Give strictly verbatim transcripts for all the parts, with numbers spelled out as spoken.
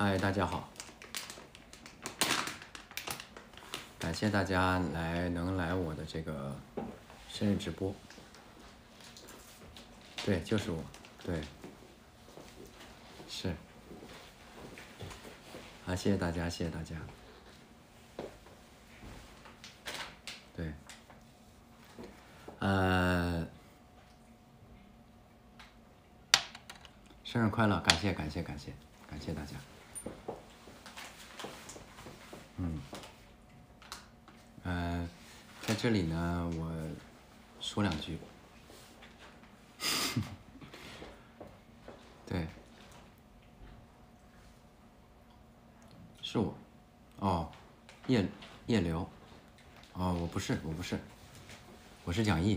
嗨，大家好，感谢大家来能来我的这个生日直播。对，就是我，对，是。啊，谢谢大家，谢谢大家。对，呃，生日快乐！感谢感谢感谢感谢大家。嗯，呃，在这里呢，我说两句。对，是我。哦，叶叶流。哦，我不是，我不是，我是蒋毅。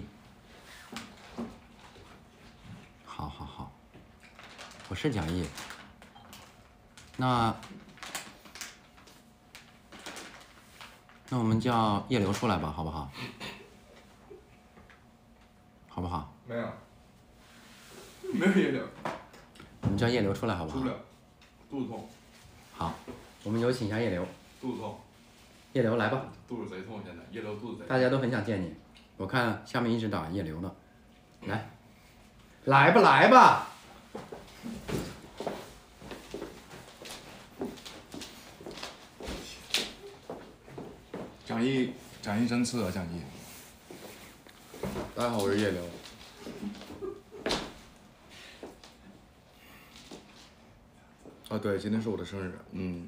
好好好，我是蒋毅。那那我们叫叶流出来吧，好不好？好不好？ 没有，没有叶流。 我们叫叶流出来，好不好？ 出不了，肚子痛。 好，我们有请一下叶流。 肚子痛。 叶流来吧。 肚子贼痛，现在叶流肚子贼痛。 大家都很想见你，我看下面一直打叶流呢。来，来吧来吧。 蒋毅，蒋毅真次啊，蒋毅。大家好，我是叶流。啊，对，今天是我的生日，嗯。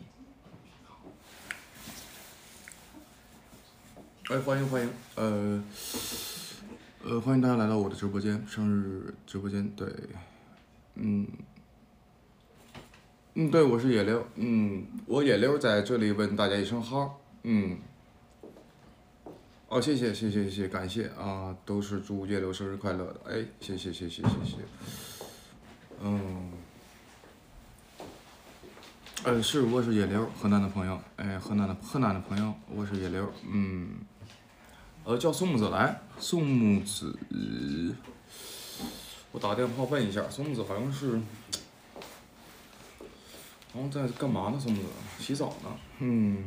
哎，欢迎欢迎，呃，呃，欢迎大家来到我的直播间，生日直播间，对，嗯，嗯，对，我是野溜，嗯，我野溜在这里问大家一声好，嗯。哦，谢谢谢谢谢谢，感谢啊，都是祝叶流生日快乐的，哎，谢谢谢谢谢谢，嗯，呃，是我是野流，河南的朋友，哎，河南的河南的朋友，我是野流，嗯，呃，叫宋木子来，宋木子，我打电话问一下，宋木子好像是，好像在干嘛呢？宋木子洗澡呢，嗯。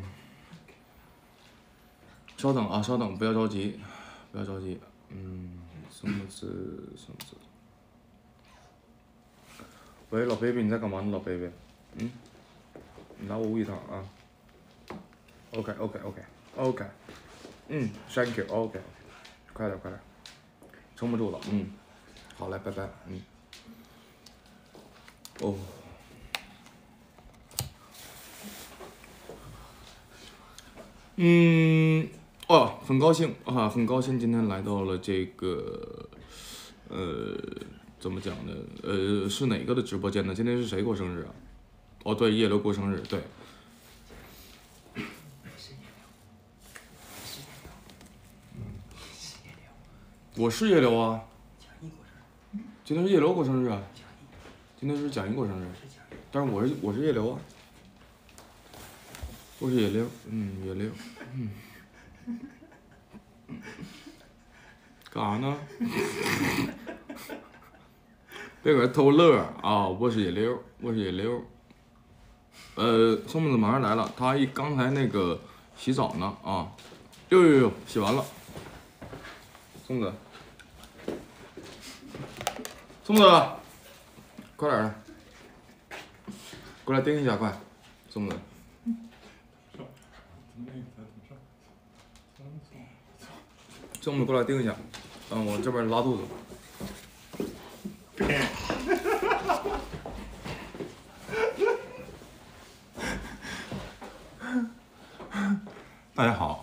稍等啊，稍等，不要着急，不要着急。嗯，什么字？什么字？喂，老 baby， 你在干嘛呢，老 baby？ 嗯，你拿我喂它啊。OK，OK，OK，OK。嗯 ，Thank you，OK， 快点，快点，撑不住了。嗯，好嘞，拜拜。嗯。哦。嗯。哦，很高兴啊，很高兴今天来到了这个，呃，怎么讲呢？呃，是哪个的直播间呢？今天是谁过生日啊？哦，对，叶流过生日，对。我是叶流啊。今天是叶流过生日啊。今天是蒋毅过生日，但是我是我是叶流啊。我是叶流，嗯，叶流，嗯。干啥呢？别搁这偷乐啊！我是野溜，我是野溜。呃，宋木子马上来了，他一刚才那个洗澡呢啊，呦呦呦，洗完了。宋木子，宋木子，快点的，过来盯一下，快，宋木子。宋木子过来盯一下，嗯，我这边拉肚子。大家好，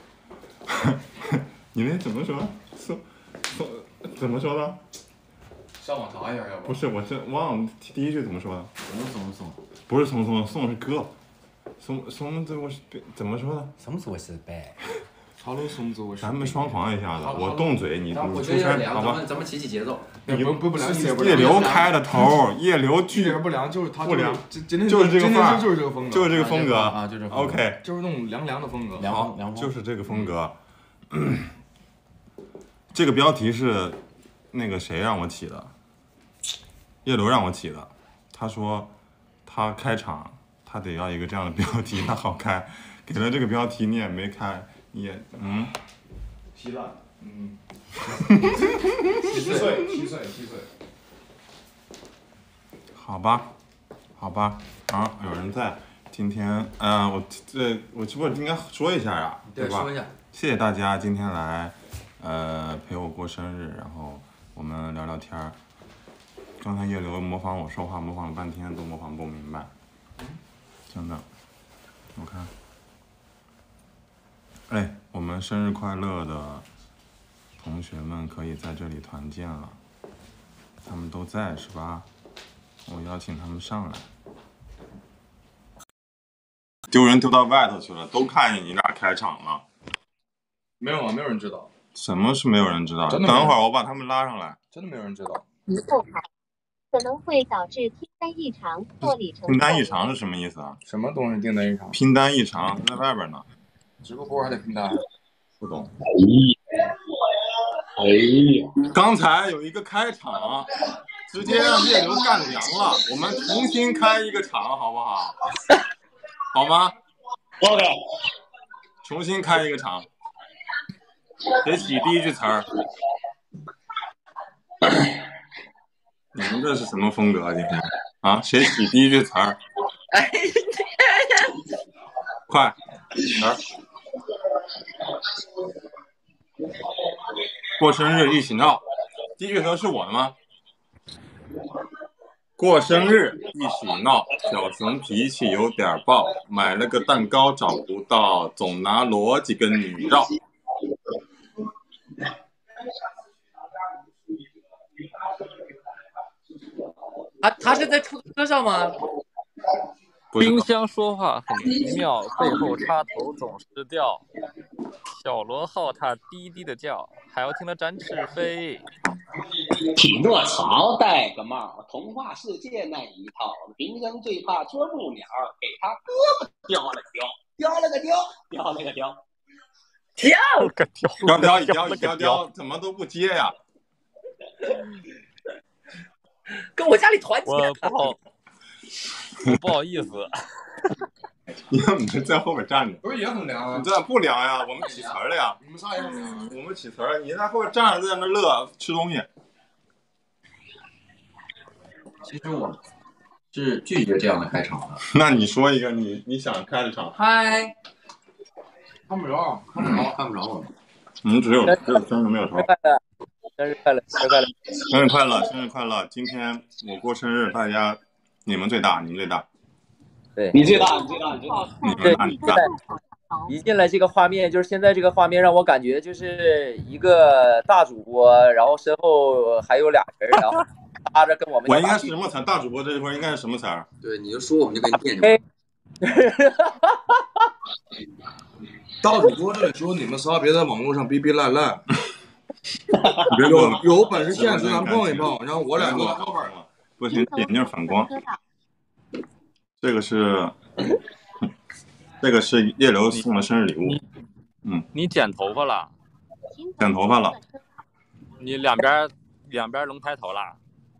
你们怎么说？宋宋怎么说的？上网查一下，要不？不是，我这忘了第一句怎么说的。 什么松松？ 不是松松，松是哥。松松这我是怎么说的？ 什么我是呗？ 哈喽，松子，我咱们双簧一下子，我动嘴，你你出声，好吧？ 咱们起起节奏。 你不不不良，叶流开的头，叶流一点不良，就是他不良， 今天就是这个范儿， 就是这个风格， 就是这个风格啊，就这 OK， 就是那种凉凉的风格， 凉凉就是这个风格。这个标题是那个谁让我起的，叶流让我起的。他说他开场，他他得要一个这样的标题，他好开。给了这个标题你也没开，你也嗯。 稀烂，嗯。七岁，七岁，七岁。 好吧，好吧，啊，有人在。今天，嗯、呃，我这我是不是应该说一下呀？ 对， 吧？ 说一下。 谢谢大家今天来，呃，陪我过生日，然后我们聊聊天儿。刚才叶流模仿我说话，模仿了半天都模仿不明白，真的。我看，哎，我们生日快乐的同学们可以在这里团建了，他们都在是吧？我邀请他们上来。丢人丢到外头去了，都看见你俩开场了。 没有啊，没有人知道。 什么是没有人知道？ 真的等会儿我把他们拉上来。 真的没有人知道。 不好，可能会导致拼单异常或里程。 拼单异常是什么意思啊？ 什么东西订单异常？ 拼单异常在外边呢。 直播还得拼单？ 不懂。 哎呀！ 刚才有一个开场，直接让叶流干凉了。我们重新开一个场，好不好？好吗 ？OK。 重新开一个场。谁起第一句词儿？你们这是什么风格啊？今天啊，谁起第一句词儿？ 哎， 快，词儿。过生日一起闹，第一句词是我的吗？过生日一起闹，小熊脾气有点暴，买了个蛋糕找不到，总拿逻辑跟你绕。 他他是在出租车上吗？ 冰箱说话很奇妙，背后插头总是掉。小螺号它低低的叫，还要听它展翅飞。 匹诺曹戴个帽，童话世界那一套。平生最怕啄木鸟，给他胳膊叼了叼，叼了个叼，叼了个叼， 叼个叼， 叼叼一叼一叼叼，怎么都不接呀？ 跟我家里团结。 我不好，我不好意思。 你看你们在后边站着， 不是也很凉啊？ 你这不凉呀？我们起词儿了呀。 你们仨也很凉啊？ 我们起词儿，你在后边站着，在那乐吃东西。 其实我是拒绝这样的开场的。 那你说一个你你想开的场？ 嗨， 看不着，看不着， 看不着我们。 你只有只有生日没有头。 生日快乐，生日快乐， 生日快乐，生日快乐！今天我过生日，大家你们最大，你们最大。 对， 你最大，你最大，你最大。 你们大，你最大。 一进来这个画面，就是现在这个画面让我感觉就是一个大主播，然后身后还有俩人，然后搭着跟我们。 我应该是什么词？大主播这一会儿应该是什么词儿？ 对，你就说我们就给你念去。 大主播这里说你们仨别在网络上逼逼赖赖。 有有本事现实咱碰一碰，然后我俩搁后边了。不行，眼镜反光。这个是，这个是叶流送的生日礼物。嗯。 你剪头发了？ 剪头发了。 你两边两边龙抬头了？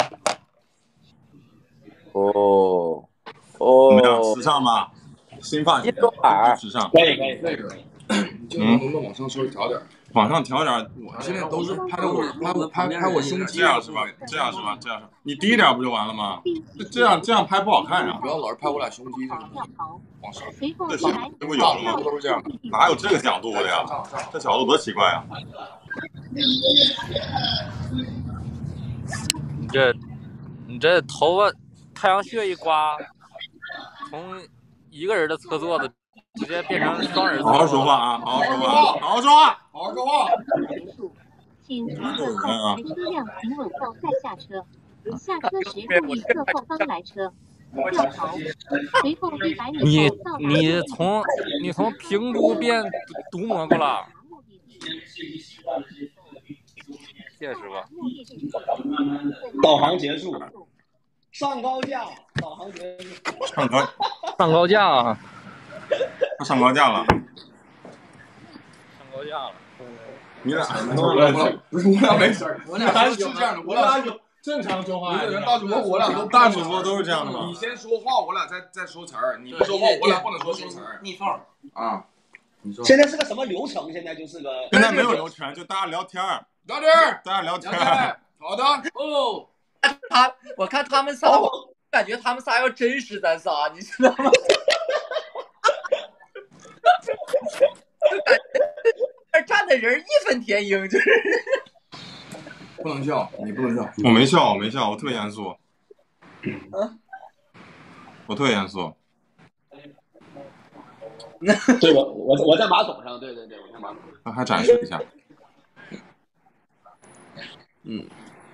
哦哦。 怎么样？时尚吗？新发型，时尚。 可以可以可以。 你镜头能不能往上稍微调点？ 往上调点， 我现在都是拍我拍我拍拍我胸肌， 这样是吧？这样是吧？这样是，你低点不就完了吗？这样这样拍不好看呀！ 不要老是拍我俩胸肌，这个往上。 这是这不有了吗？ 都是这样的， 哪有这个角度的呀？这角度多奇怪呀！ 你这你这头发太阳穴一刮，从一个人的侧座子。直接变成双人。 好好说话啊！好好说话！好好说话！ 好好说话！ 请乘客后排车辆停稳后再下车，下车时注意侧后方来车。掉头，随后一百米你后到达。 你从你从平都变毒蘑菇了。谢谢师傅。 导航结束。上高架，导航结束。 上高上高架啊！ 他上高架了， 上高架了。 你俩不是我俩没事，我俩是这样的，我俩是正常说话。 不是大主播，我俩都大主播都是这样的吗？ 你先说话，我俩再再说词儿。你不说话，我俩不能说说词儿。 逆缝啊，你说。 现在是个什么流程？现在就是个。 现在没有流程，就大家聊天儿， 聊天儿， 大家聊天儿。好的。 哦，他我看他们仨，我感觉他们仨要真实咱仨，你知道吗？就感觉那站的人义愤填膺，就是。 不能笑，你不能笑。 我没笑，我没笑，我特别严肃。嗯，我特别严肃。 对，我我我在马桶上，对对对，我在马桶上。 那还展示一下。 嗯。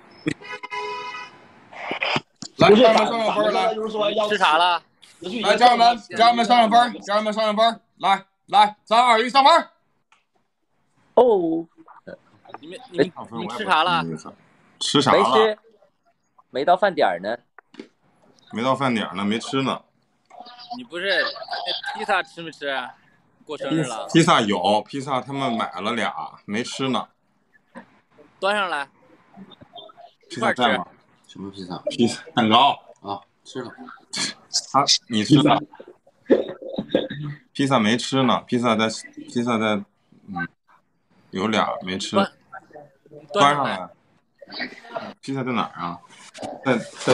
来，家人们上上分，来， 就是说要吃啥了？ 来，家人们，家人们上上分，家人们上上分，来来，三二一，上分。 哦。 你们你们你们吃啥了？ 吃啥了？ 没吃，没到饭点呢。 没到饭点呢，没吃呢。 你不是那披萨吃没吃？过生日了。 披萨有，披萨他们买了俩，没吃呢。 端上来。 披萨在吗？ 什么披萨？ 披萨蛋糕啊，吃了。 他你吃了？披萨没吃呢，披萨在披萨在嗯，有俩没吃。端上来。披萨在哪儿啊？在在。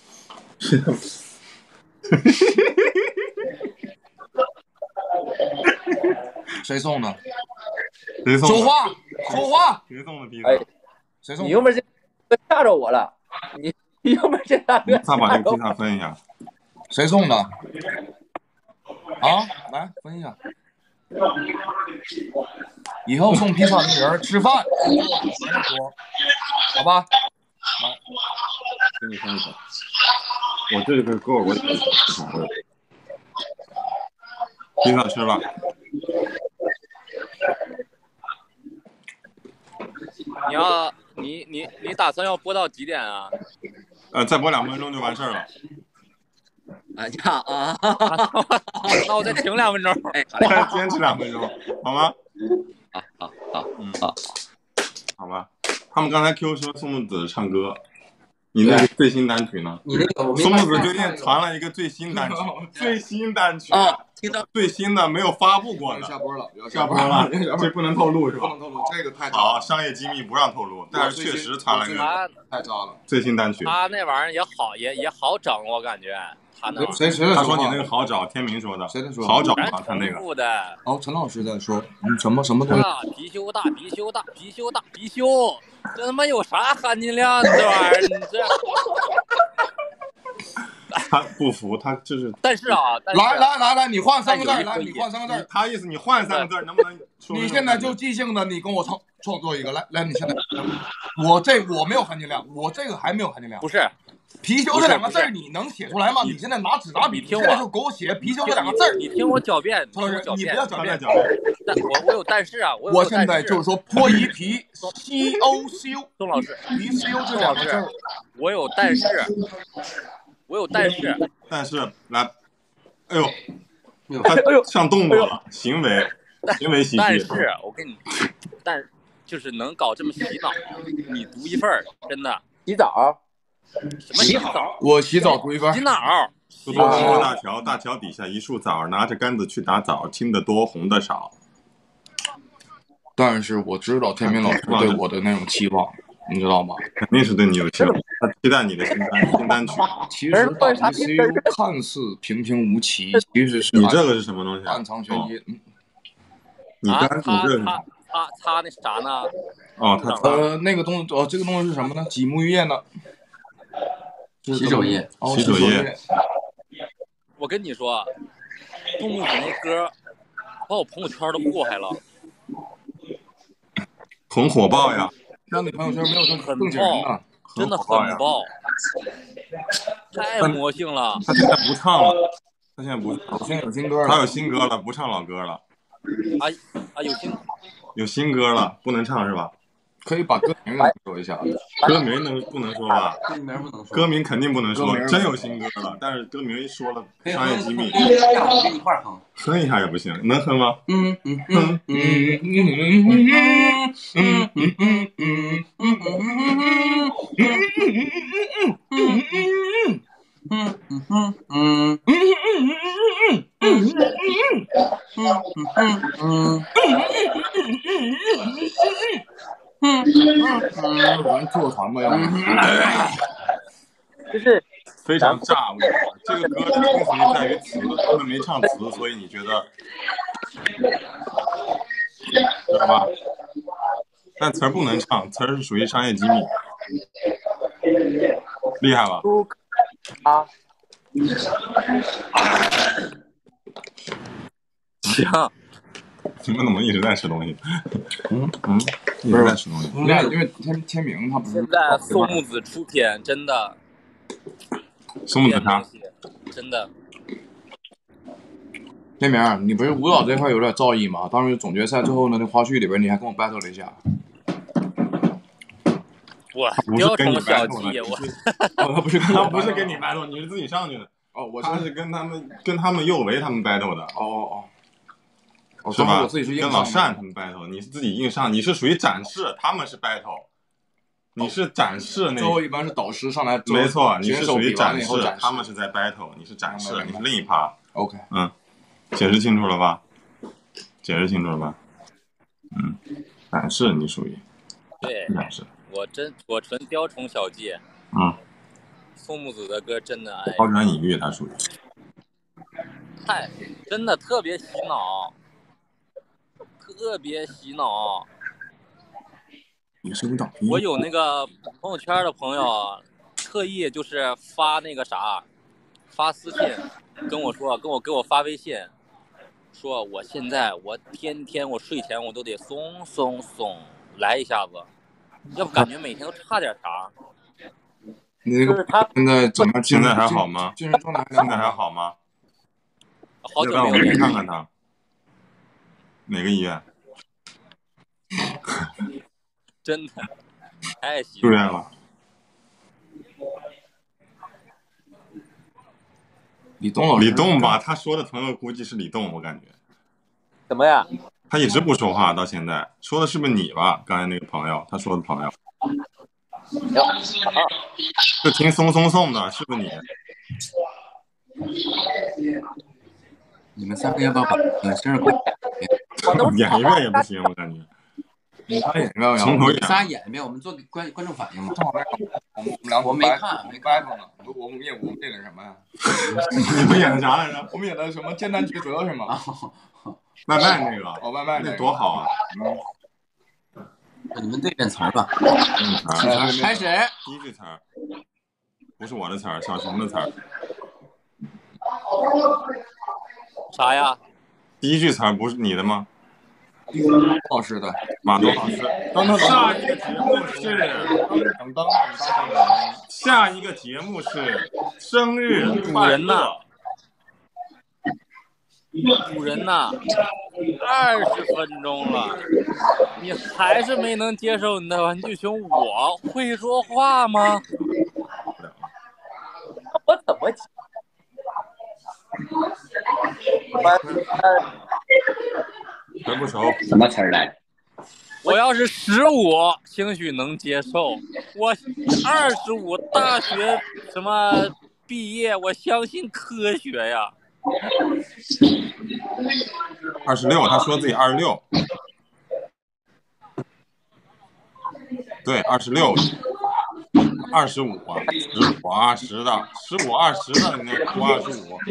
谁送的？ 谁送的？ 说话，说话。 谁送的披萨？ 哎， 谁送的？ 你又没这吓着我了，你你又没这大哥。 他把这个披萨分一下。 谁送的？啊，来分一下。以后送披萨的人吃饭，好吧？来， 给你分一分。我这个够，我披萨吃吧。 你要你你你打算要播到几点啊？ 呃，再播两分钟就完事儿了。 哎呀啊！ 那我再停两分钟。 哎， 再坚持两分钟，好吗？ 好好好， 嗯好， 好吧。他们刚才 Q 说宋木子唱歌，你那个最新单曲呢？ 你那个宋木子最近传了一个最新单曲，最新单曲啊，听到最新的没有发布过的。 下播了， 下播了，这不能透露是吧？ 不能透露，这个太渣好， 了。 商业机密不让透露，但是确实传了一个太渣了。 最新单曲。 他那玩意儿也好，也也好整，我感觉他那。 谁谁在他说你那个好找，天明说的。 谁在说？ 好找吗？他那个。 的。 哦，陈老师在说，嗯，什么什么东西？ 大貔貅，大貔貅，大貔貅，大貔貅，这他妈有啥含金量？这玩意儿，你这。 他不服，他就是。 但是啊，但是来来来来，你换三个字，来，你换三个字。 他意思你换三个字，能不能？ 你现在就即兴的，你跟我创创作一个，来来，你现在，我这我没有含金量，我这个还没有含金量。 不是， 貔貅这两个字你能写出来吗？你现在拿纸拿笔， 听我就给我写貔貅这两个字。 你听我狡辩， 曹老师，你不要狡辩。 但我我有但是啊，我我现在就是说脱一皮西欧修。 宋老师， 皮西欧这两个字， 我有但是，我有但是， 但是来，哎呦，他上动作了，行为。行为喜剧， 但是我跟你，但就是能搞这么洗脑，你读一份儿，真的洗澡， 什么洗澡？ 我洗澡读一份洗脑。 苏州经过大桥，大桥底下一树枣，拿着杆子去打枣，青的多，红的少。 但是我知道天明老师对我的那种期望，你知道吗？ 肯定是对你有期望，他期待你的新单新单曲。 其实大 C U 看似平平无奇，其实是你这个是什么东西？ 暗藏玄机。 你刚你这他他他那啥呢？ 哦，他呃那个东西哦，这个东西是什么呢？几沐浴液呢？ 洗手液。 哦， 洗手液。 我跟你说，杜牧子那歌把我朋友圈都祸害了， 很火爆呀。 让你朋友圈没有正很正经人呢， 真的很爆，太魔性了。 他现在不唱了，他现在不， 现在有新歌了， 他有新歌了，不唱老歌了。 啊啊，有新有新歌了，不能唱是吧？ 可以把歌名说一下。 歌名能不能说吧？ 歌名不能说。 歌名肯定不能说，真有新歌了，但是歌名一说了，商业机密。 一块儿哼。 哼一下也不行，能哼吗？ 嗯嗯嗯嗯嗯嗯嗯嗯嗯嗯嗯咱做团吧，要不就是非常炸。我这个歌的精髓在于词，他们没唱词，所以你觉得知道吧？但词儿不能唱，词儿是属于商业机密，厉害吧？ 啊， 行。 你们怎么一直在吃东西？嗯嗯，一直在吃东西。 因为因为天天明他不是现在宋木子出品，真的。 宋木子啥？ 真的。 天明，你不是舞蹈这块有点造诣吗？当时总决赛最后呢，那花絮里边你还跟我 battle 了一下。 我雕虫小技，我他不是他不是跟你 battle， 你是自己上去的。 哦，我他是跟他们跟他们右维他们 battle 的。 哦哦哦， 是吧？ 我自己是跟老单他们 battle， 你是自己硬上，你是属于展示，他们是 battle， 你是展示那。 最后一般是导师上来。 没错，你是属于展示，他们是在 battle， 你是展示，你是另一趴。 OK， 嗯，解释清楚了吧？解释清楚了吧？嗯，展示你属于。 对， 展示。 我真我纯雕虫小技。 嗯。 宋木子的歌真的哎。 抛砖引玉，他属于。 太真的特别洗脑，特别洗脑。 也是舞蹈。 我有那个朋友圈的朋友，特意就是发那个啥，发私信跟我说，跟我给我发微信，说我现在我天天我睡前我都得松松松来一下子，要不感觉每天都差点啥。 你那个现在怎么？ 现在还好吗？ 精神状态现在还好吗？ 好久没有。 让我去看看他。哪个医院？ 真的太喜住院了。 李栋老师。 李栋吧，他说的朋友估计是李栋，我感觉。 怎么呀？ 他一直不说话，到现在说的是不是你吧？刚才那个朋友，他说的朋友。就听松松松的，是不是你？ 你们三个要不要把呃生日快乐演一遍也不行，我感觉。 你仨演一遍， 从头演。 仨演一遍，我们做观观众反应嘛。 我们俩我没看，没看呢。我们演我们演的什么呀？ 你们演的啥来着？ 我们演的什么艰难抉择是吗？ 外卖那个。 哦，外卖那多好啊！ 嗯。你们对阵词儿吧。 嗯， 开始。 第一句词儿，不是我的词儿，小熊的词儿。 啥呀？ 第一句词儿不是你的吗？ 老师的， 马东老师。下一个节目是，下一个节目是生日主人呐，主人呐，二十分钟了，你还是没能接受你的玩具熊？我会说话吗？ 我怎么？ 词不熟， 什么词儿来？ 我要是十五，兴许能接受。我二十五，大学什么毕业，我相信科学呀。 二十六，他说自己二十六。对，二十六。二十五，十五二十的，十五二十的，你那出二十五。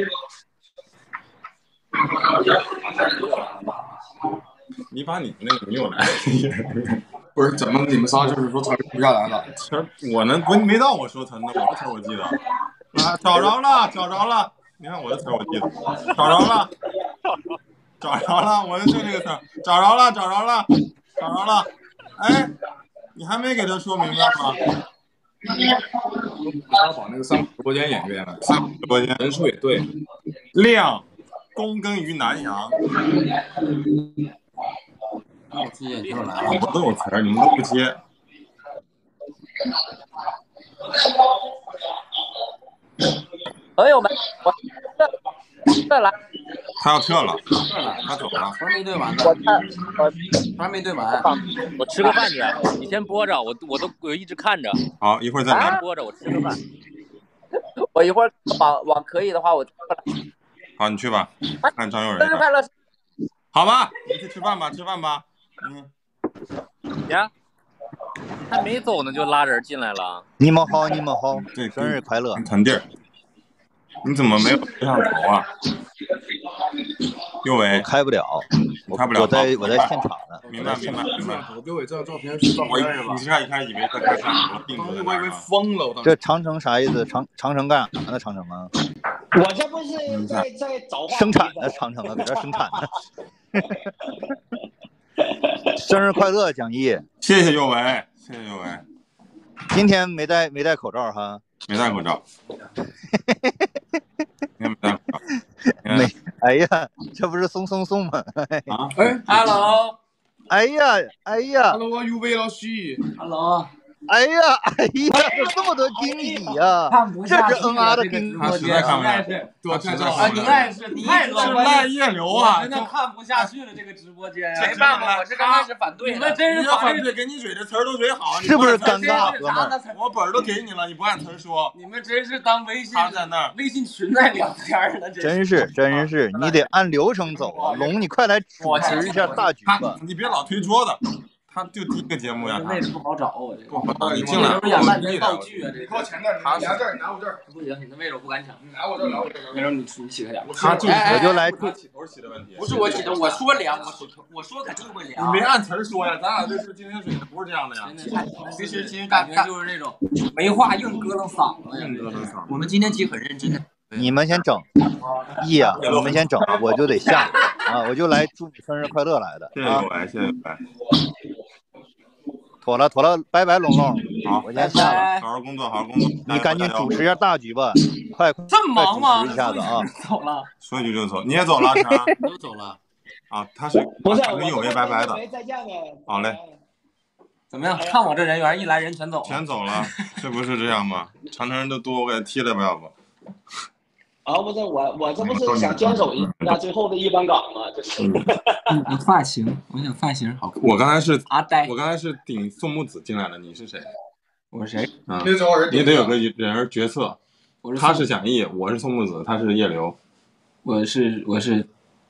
你把你那个没有来， 不是怎么你们仨就是说词不下来了？ 词我能不没到我说词呢，我的词我记得。啊，找着了，找着了！你看我的词我记得，找着了，找着了，我的就这个词，找着了，找着了，找着了。哎，你还没给他说明白吗？ 他把那个三直播间演一遍了， 三直播间人数也对。 亮，躬耕于南阳。 我自己也就来了。 我都有词儿，你们都不接。 朋友们，我再来。 他要撤了，撤了，他走了。 词儿没对完呢。 我看我还没对完。 我吃个饭去，你先播着，我我都我一直看着。 好，一会儿再聊。 播着，我吃个饭。 我一会儿网网可以的话，我好，你去吧。看张佑仁。 生日快乐！ 好吧，你去吃饭吧，吃饭吧。嗯。 呀，还没走呢，就拉人进来了。 你们好，你们好， 对， 生日快乐！ 腾弟儿，你怎么没有摄像头啊？右伟开不了， 我开不了， 我在我在现场呢。 明白明白明白。 右伟这张照片是照片是吧？ 你是一开始以为在看摄像头， 我以为疯了。 这长城啥意思？长长城干啥呢？长城啊？ 我这不是在在找生产的长城啊，搁这生产呢。生日快乐，蒋毅！ 谢谢右伟，谢谢右伟。 今天没戴没戴口罩哈？ 没戴口罩。没戴口罩。 没，哎呀，这不是送送送吗？ 啊， 哎 ，Hello， 哎呀，哎呀 ，Hello， 右伟老师 ，Hello， 哎呀，哎呀，这么多惊喜呀！这是恩啊的惊喜。 他实在看不下去， 多看照啊！你也是，你也是烂夜流啊！ 真的看不下去了，这个直播间。 没办法，我是刚开始反对。 你们真是反对，给你嘴这词儿都嘴好， 是不是尴尬？哥们， 我本儿都给你了，你不按词说。 你们真是当微信他在那儿， 微信群在聊天呢， 真是真是，你得按流程走啊！龙，你快来主持一下大局吧。 你别老推桌子。他就第一个节目呀， 位置不好找，我这不好找。你进来， 我演半天道具啊，这靠前点，你拿这儿，你拿我这儿。 不行，你那位置我不敢抢。 你拿我这儿，拿我这儿。 那时候你你起开点。 他就我就来他起头起的问题。 不是我起头，我说凉，我起头，我说肯定会凉。 你没按词儿说呀，咱俩这是金天水的，不是这样的呀。 其实其实感觉就是那种没话硬搁楞嗓子呀。 硬搁楞嗓子。 我们今天其实很认真的。 你们先整，一呀，你们先整，我就得下啊，我就来祝你生日快乐来的。 谢谢各位，谢谢各位。 妥了妥了，拜拜龙龙， 好， 我先下了， 好好工作，好好工作。 你赶紧主持一下大局吧，快快这么忙吗？ 主持一下子啊！ 走了， 说一句就走，你也走了，成？ 都走了。 啊，他是不是跟有为拜拜的。 再见呗。 好嘞。 怎么样？看我这人缘，一来人全走了。 全走了，这不是这样吗？长城人都多，我给他踢了吧，要不？ 啊，不是我，我这不是想坚守一下最后的一班岗吗？这是。 我发型，我想发型好看。 我刚才是阿呆， 我刚才是顶宋木子进来的，你是谁？ 我是谁？ 啊，你得有个人角色。他是蒋毅，我是宋木子，他是叶流。 我是我是。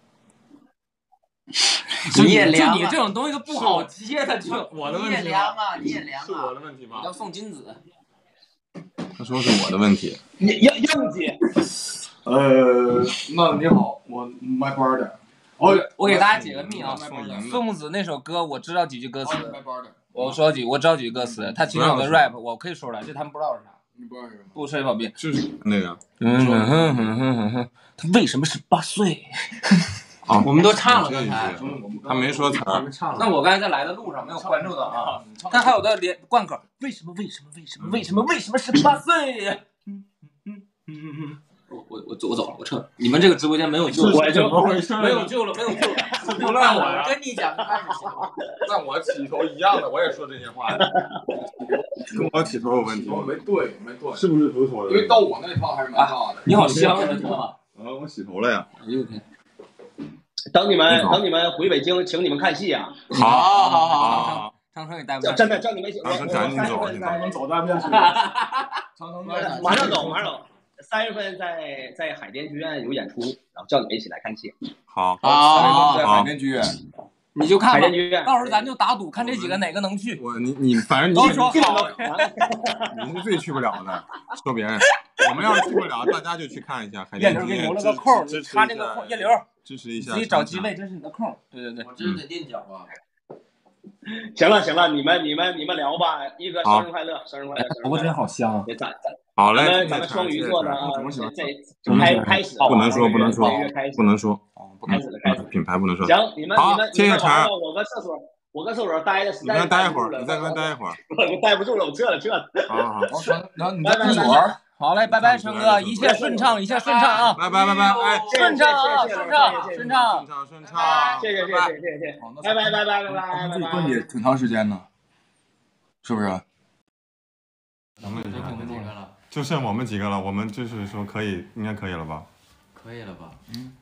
你也凉，就你这种东西都不好接的，就我的问题。 你也凉啊，你也凉啊， 是我的问题吗？ 你叫宋金子。 他说是我的问题。 你要硬接。 呃，那你好，我卖班的。哦， 我给大家解个密啊，宋木子那首歌我知道几句歌词，我说几，我知道几句歌词，他其中有个 rap 我可以说出来，就他们不知道是啥。 你不知道是什么？ 不吹跑遍。 就是那个。 嗯哼哼哼哼哼，他为什么十八岁？ 啊， 我们都唱了刚才， 他没说词儿。 那我刚才在来的路上没有关注到啊。他还有的连贯口，为什么为什么为什么为什么为什么十八岁？嗯嗯嗯嗯嗯。我我我我走了，我撤了。你们这个直播间没有救了， 怎么回事？ 没有救了，没有救了， 不赖我呀！ 跟你讲，开始行。 那我起头一样的，我也说这些话呀。跟我起头有问题吗？ 没对，没对， 是不是头错了？ 因为到我那套还是蛮大的。 你好香啊，是吧？ 啊，我洗头了呀。 哎呦天！ 等你们等你们回北京，请你们看戏啊！ 好，好，好，好，好。长城也带不上， 真的叫你们， 长城赶紧走， 你能走带不下去。长城马上走，马上走。三月份在在海淀剧院有演出，然后叫你们一起来看戏。 好， 好，在海淀剧院， 你就看吧。 海淀剧院， 到时候咱就打赌，看这几个哪个能去。 我你你反正你都说好， 你是最去不了的。说别人，我们要是去不了，大家就去看一下海淀剧院。 叶流给留了个扣，你插那个扣，叶流支持一下， 自己找机位，这是你的扣。对对对， 我这是得垫脚啊。 行了行了，你们你们你们聊吧，一哥生日快乐，生日快乐！ 头发真好香啊！ 别赞赞。 好嘞， 咱们咱们双鱼座的啊，这开开始不能说不能说不能说， 开始了开始， 品牌不能说。 行，你们你们谢谢陈。 我搁厕所，我搁厕所待的实在。 你再待一会儿，你再跟待一会儿。 我待不住了，我撤了撤了。 好好好， 然后你在厕所。 好嘞，拜拜，成哥，一切顺畅，一切顺畅啊！ 拜拜拜拜，哎， 顺畅啊，顺畅，顺畅， 顺畅顺畅， 谢谢谢谢谢谢谢谢，拜拜拜拜拜拜拜拜。 问你挺长时间呢，是不是？ 咱们就剩几个了， 就剩我们几个了，我们就是说可以，应该可以了吧？ 可以了吧？嗯。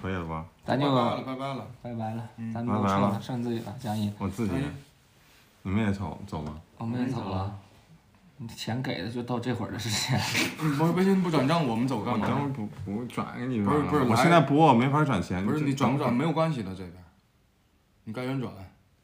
可以了吧？ 咱就拜拜了，拜拜了， 拜拜了， 嗯咱们都撤了，剩自己了，江一。 我自己，你们也走走吗？ 我们也走了。你钱给的就到这会儿的时间。 不是微信不转账，我们走干嘛？ 我等会儿不不转给你不是不是， 我现在播我没法转钱。 不是你转不转没有关系的这边，你该转转。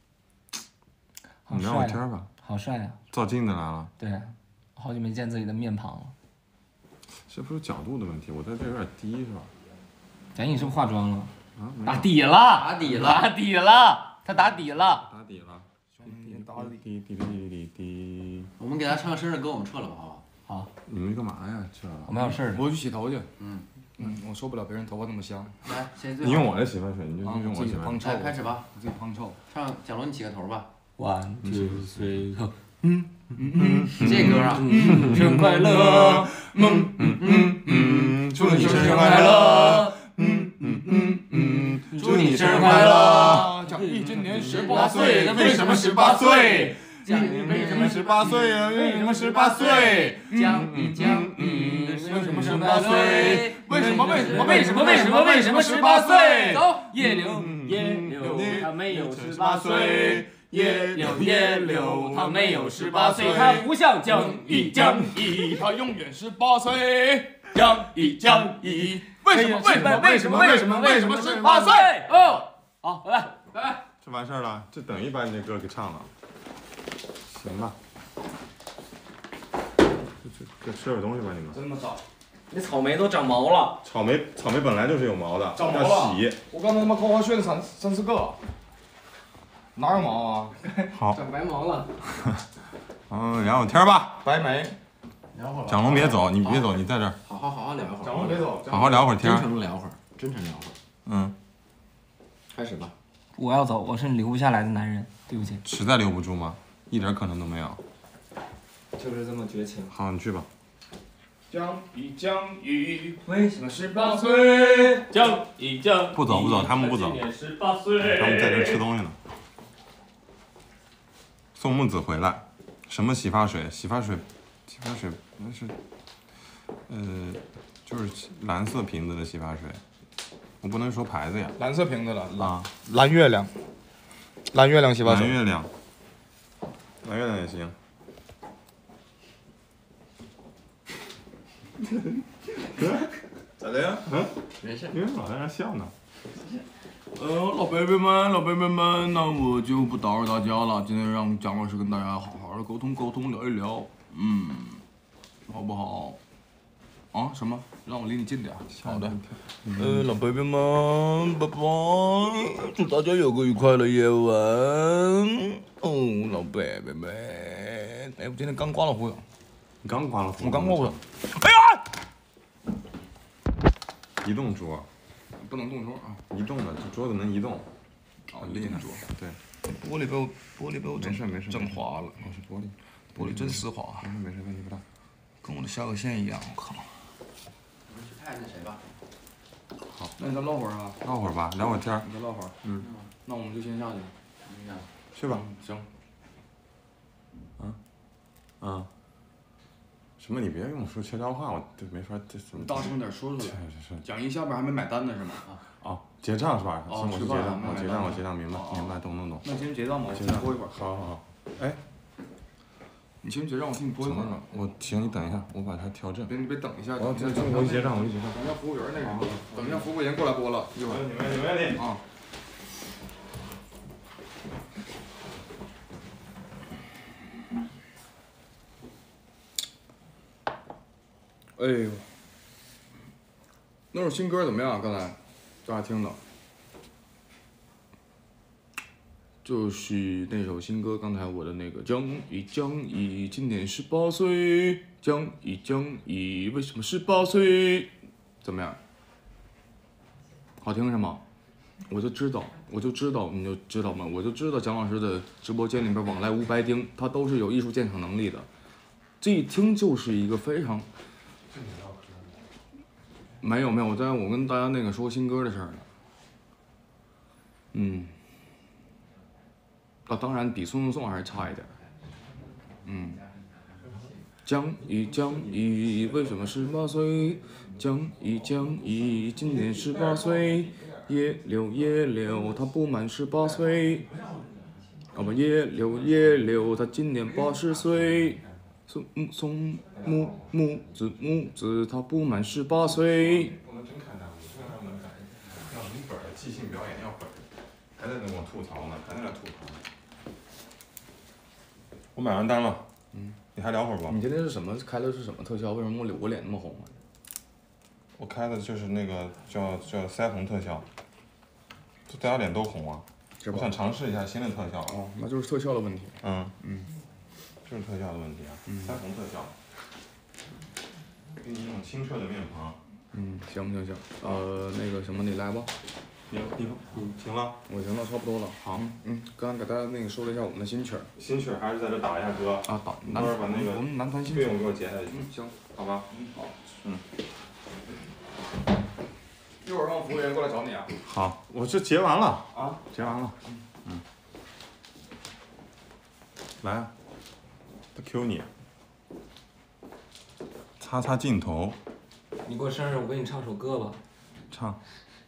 你聊会天吧。 好帅呀！ 照镜子来了。 对，好久没见自己的面庞了。 这不是角度的问题，我在这有点低是吧？ 咱你是不是化妆了？ 啊， 打底了， 打底了， 打底了，他打底了， 打底了。 打底滴滴滴滴滴。 我们给他唱个生日歌，我们撤了吧，好不好？ 好。 你们干嘛呀？这。 我们有事儿。 我去洗头去。 嗯嗯，我受不了别人头发那么香。 来，谁最？ 你用我的洗发水，你就用我自洗发水。 己胖臭。 来，开始吧。 自己胖臭。 唱蒋龙，你起个头吧。 One two three go。 嗯嗯嗯， 这歌啊， 生日快乐，嗯嗯嗯嗯，祝你生日快乐，嗯嗯嗯嗯，祝你生日快乐。 蒋毅今年十八岁，为什么十八岁？ 蒋毅为什么十八岁呀？为什么十八岁？蒋毅蒋毅为什么十八岁？为什么为什么为什么为什么为什么十八岁？走，叶柳叶柳，他没有十八岁。 叶柳叶柳，他没有十八岁，他不像蒋毅蒋毅， 他永远十八岁。 蒋毅蒋毅，为什么为什么为什么为什么为什么十八岁？哦，好，拜拜拜拜。 这完事儿了，这等于把你这歌给唱了，行吧？这这这吃点东西吧，你们。 真他妈早！ 你草莓都长毛了。 草莓草莓本来就是有毛的， 长毛了。 要洗。 我刚才他妈夸夸炫了三三四个。 哪有毛啊？ 好， 长白毛了。 嗯，聊会天吧。 白眉。 聊会儿。 蒋龙别走，你别走，你在这儿。 好好好好聊一会儿。 蒋龙别走。 好好聊会儿天。 真诚聊会儿，真诚聊会儿。 嗯。 开始吧。 我要走，我是留不下来的男人，对不起。 实在留不住吗？一点可能都没有。 就是这么绝情。 好，你去吧。 蒋毅蒋毅， 为什么十八岁？蒋毅蒋毅。 不走不走，他们不走。 十八岁。 他们在这吃东西呢。 宋木子回来，什么洗发水？洗发水，洗发水那是，呃，就是蓝色瓶子的洗发水，我不能说牌子呀。 蓝色瓶子了啊， 蓝月亮，蓝月亮洗发水。 蓝月亮，蓝月亮也行。哥，咋的呀？嗯，没事。因为老在那笑呢。 呃，老 baby 们，老 baby 们，那我就不打扰大家了。今天让蒋老师跟大家好好的沟通沟通，聊一聊，嗯，好不好？啊？什么？让我离你近点。好的。呃，老 baby 们，拜拜！祝大家有个愉快的夜晚。哦，老 baby 们，哎，我今天刚刮了胡子。 你刚刮了胡子？ 我刚刮胡子。 哎呀！移动桌。 不能动桌啊！ 移动的，这桌子能移动。 哦，移动桌。 对。 玻璃被我玻璃被我整没事没事整滑了。 哦，是玻璃。 玻璃真丝滑。 没事没事，问题不大。 跟我的下颚线一样，我靠。 我们去看那谁吧。 好。 那你再唠会儿啊。 唠会儿吧，聊会儿天儿。 你再唠会儿。 嗯。 那我们就先下去。 去吧。 行。 嗯。嗯。什么？你别跟我说悄悄话，我这没法，这怎么？ 大声点说出来。 是是。 蒋毅下边还没买单呢是吗？ 哦，结账是吧？ 哦， 行，我去结账，我结账，我结账，明白，明白，懂懂懂。 那先结账吧，我结账播一会儿。 好好好。哎， 你先结账，我替你播一会儿。 我行，你等一下，我把它调正。 别，你别等一下。 我这这我一结账，我一结账。 等一下服务员那什么，等一下服务员过来播了，一会儿。 没问题，没问题。 啊。 哎呦，那首新歌怎么样？刚才大家听的，就是那首新歌。刚才我的那个蒋毅蒋毅今年十八岁，蒋毅蒋毅为什么十八岁？怎么样？好听是吗？我就知道，我就知道，你就知道吗？我就知道蒋老师的直播间里边往来无白丁，他都是有艺术鉴赏能力的。这一听就是一个非常。 没有没有，我在我跟大家那个说新歌的事儿呢。嗯，啊，当然比宋宋宋还是差一点。嗯，蒋毅蒋毅为什么十八岁？蒋毅蒋毅今年十八岁。 野柳野柳，他不满十八岁。啊不，野柳野柳，他今年八十岁。松木松木木子木子，他不满十八岁。 我们真开大会，这样能改。要一本即兴表演要本，还在那给我吐槽呢，还在那吐槽呢。我买完单了，嗯，你还聊会儿吧。 你今天是什么开的是什么特效？为什么我我脸那么红啊？ 我开的就是那个叫叫腮红特效，就大家脸都红啊。我想尝试一下新的特效。 哦，那就是特效的问题。 嗯嗯， 就是特效的问题啊。嗯、腮红特效，给你一种清澈的面庞。 嗯，行行行，呃，那个什么，你来吧。 你你你行了？ 我行了，差不多了。好。嗯嗯，刚刚给大家那个说了一下我们的新曲儿。 新曲儿还是在这打一下歌。 啊，打。 你等会儿把那个我们男团新曲费用给我结下去。 嗯，行， 好吧。 嗯，好。 嗯。 一会儿让服务员过来找你啊。 好，我这结完了。 啊， 结完了。嗯。来啊！他 Q 你。擦擦镜头。 你过生日，我给你唱首歌吧。 唱。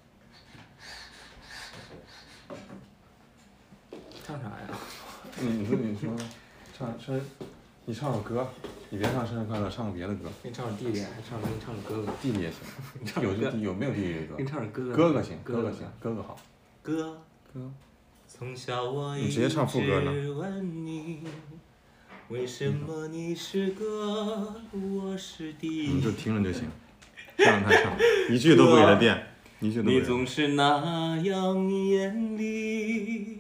唱啥呀？ 你你说你说，唱生日，你唱首歌，你别唱生日快乐，唱个别的歌。 给你唱首弟弟，还唱给你唱首哥哥。 弟弟也行。有就有没有弟弟的歌？ 给你唱首哥哥。 哥哥行，哥哥行，哥哥好。 哥哥。 从小我你直接唱副歌呢。 为什么你是哥，我是弟？ 你就听着就行，让他唱，一句都不给他垫，一句都不给他。 你总是那样严厉，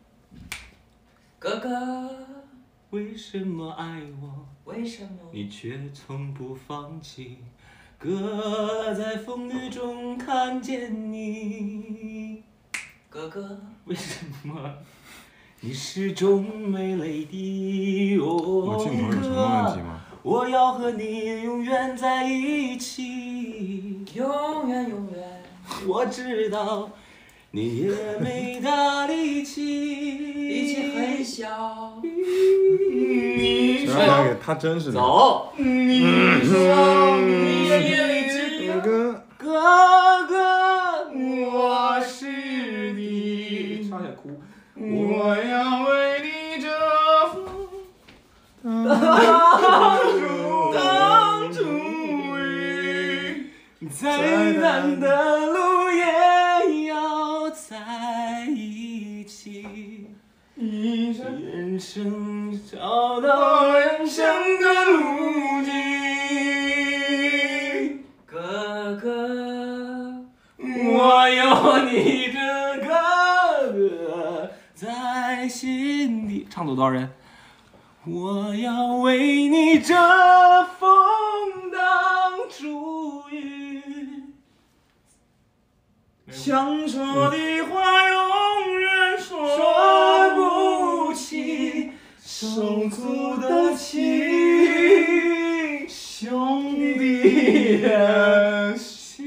哥哥，为什么爱我？为什么？你却从不放弃。哥，在风雨中看见你，哥哥，为什么？你始终没泪滴，哦， 我镜头有什么问题吗？ 我要和你永远在一起，永远永远。我知道你也没大力气，力气很小。你说他真是走，你说你也知道，哥哥，我是你。差点哭。我要为你遮风挡雨，挡住雨，再难的路也要在一起，人生找到人生的路径。哥哥，我有你这哥哥在心底，唱走多少人？我要为你遮风挡住雨，想说的话永远说不清，手足的情，兄弟的心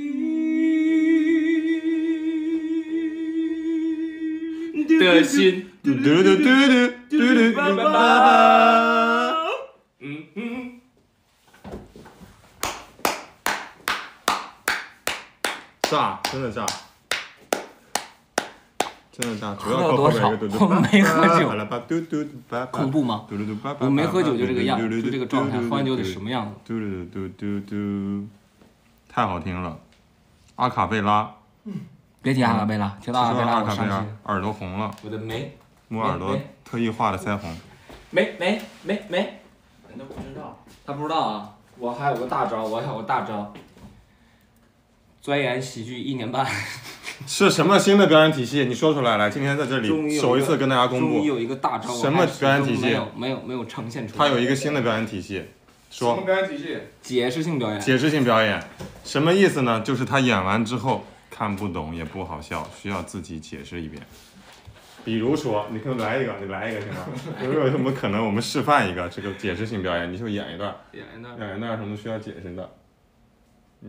的心。嘟嘟嘟嘟嘟嘟嘟叭叭，嗯嗯。 炸，真的炸，真的炸，主要喝了多少？我没喝酒。恐怖吗？我没喝酒就这个样，就这个状态，喝完酒得什么样子？ 嘟嘟嘟嘟嘟，太好听了，阿卡贝拉。 别提阿卡贝拉，提到阿卡贝拉我伤心。 耳朵红了。 我的眉。 摸耳朵特意画的腮红。 没没没没，人都不知道。他不知道啊，我还有个大招，我还有个大招。钻研喜剧一年半。 是什么新的表演体系？你说出来，来，今天在这里首一次跟大家公布。 终于有一个大招。 什么表演体系？ 没有没有没有呈现出来。 他有一个新的表演体系，说。 什么表演体系？ 解释性表演。 解释性表演，什么意思呢？就是他演完之后看不懂也不好笑，需要自己解释一遍。比如说，你可以来一个，你来一个行吗？有没有什么可能？我们示范一个这个解释性表演，你就演一段， 演一段， 演一段什么需要解释的？嗯，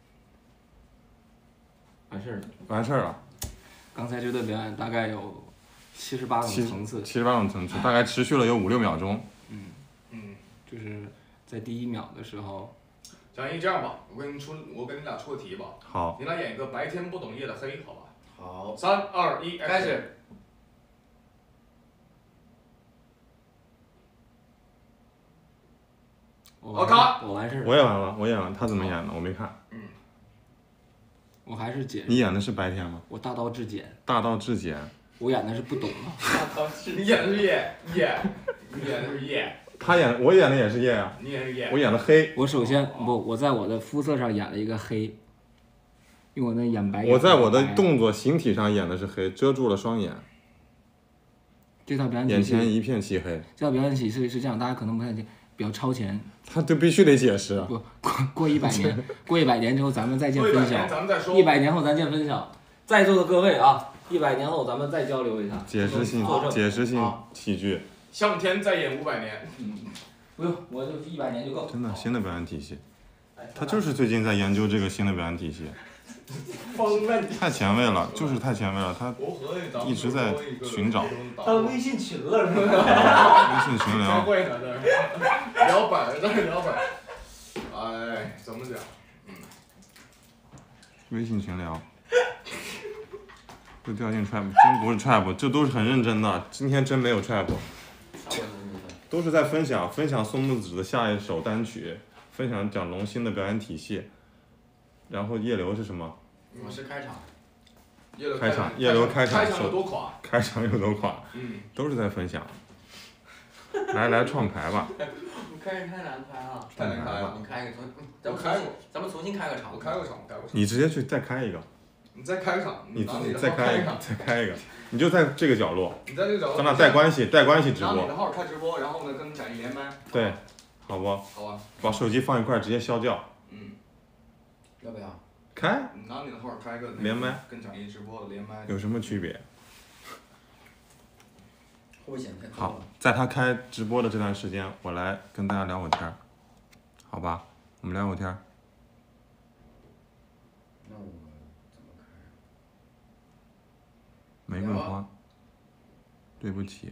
完事儿了， 完事儿了。 刚才这段表演大概有七十八种层次， 七十八种层次，大概持续了有五六秒钟。 嗯嗯，就是在第一秒的时候。 蒋毅，这样吧，我给你出，我给你俩出个题吧。 好。 你俩演一个白天不懂夜的黑，好吧？ 好， 三二一， 开始。 我看， 我完事儿。 我也完了，我演完，他怎么演的？我没看。 嗯。 我还是简。 你演的是白天吗？ 我大道至简。 大道至简。 我演的是不懂啊。 大道至。你演的是夜夜，你演的是夜。 他演，我演的也是夜啊。 你演的是夜。 我演的黑。 我首先不，我在我的肤色上演了一个黑，用我那眼白。 我在我的动作形体上演的是黑，遮住了双眼。 这套表演体系。 眼前一片漆黑。 这套表演体系是这样，大家可能不太清。比较超前， 他就必须得解释。 不过过一百年，过一百年之后咱们再见分晓。一百年后咱见分晓。在座的各位啊，一百年后咱们再交流一下。 解释性，解释性喜剧。 向天再演五百年。 嗯，不用，我就一百年就够。 真的，新的表演体系。他就是最近在研究这个新的表演体系。太前卫了，就是太前卫了，他一直在寻找。 当微信群了是吧？微信群聊。 开会呢，在这聊本儿，在这聊本儿。哎，怎么讲？嗯。 微信群聊。都掉进 trap， 真不是 trap， 这都是很认真的。今天真没有 trap， 都是在分享分享松木子的下一首单曲，分享蒋龙新的表演体系。然后夜流是什么？ 我是开场。 开场，夜流开场。 开场有多垮？ 开场有多垮？ 嗯。 都是在分享。来来创牌吧。 你开始太难开了。 太难开了。 你开一个重，咱们开过，咱们重新开个场。 我开过场，我开过场。 你直接去再开一个。 你再开个场， 你再开一个，再开一个，你就在这个角落。 你在这个角落。 咱俩带关系，带关系直播。 拿你的号开直播，然后呢跟展一连麦。 对，好不？ 好啊。 把手机放一块，直接消掉。 嗯。 要不要？ 开。 拿你的号开个连麦。 跟展一直播的连麦。 有什么区别？ 会不会显得太好，在他开直播的这段时间，我来跟大家聊会天儿，好吧？我们聊会天儿。 那我怎么开？ 玫瑰花。对不起。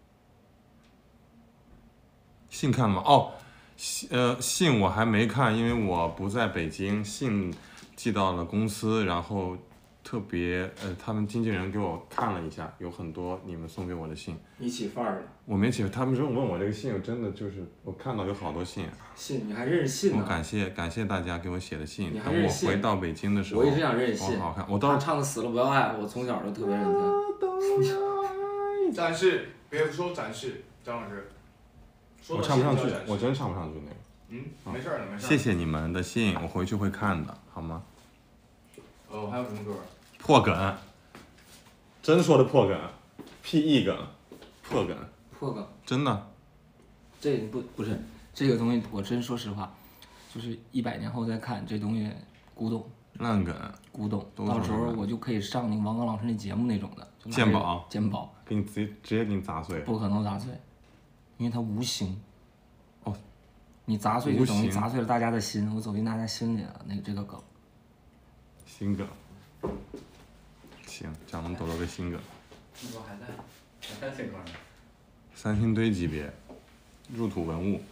信看了吗？哦，呃，信我还没看，因为我不在北京。信寄到了公司，然后特别呃，他们经纪人给我看了一下，有很多你们送给我的信。 你起范儿了？ 我没起，他们说问我这个信，我真的就是我看到有好多信。 信，你还认识信呢？ 我感谢感谢大家给我写的信。 你还认识信？ 等我回到北京的时候， 我一直想认识信。 好看，我到唱的死了不要爱，我从小就特别认听。展示，别说展示，张老师。 我唱不上去，我真唱不上去那个。 嗯，没事的，没事。 谢谢你们的信，我回去会看的，好吗？ 哦，还有什么歌？ 破梗，真说的破梗 ，P E 梗，破梗， 破梗， 真的。 这不不是这个东西，我真说实话，就是一百年后再看这东西，古董。 烂梗。 古董，到时候我就可以上那个王刚老师那节目那种的。 鉴宝。 鉴宝。 给你直接直接给你砸碎。 不可能砸碎，因为它无形。 哦。 你砸碎就等于砸碎了大家的心，我走进大家心里了，那个这个梗。 新梗。行，蒋龙抖了个新梗。 这歌还在，还在这歌呢。 三星堆级别，入土文物，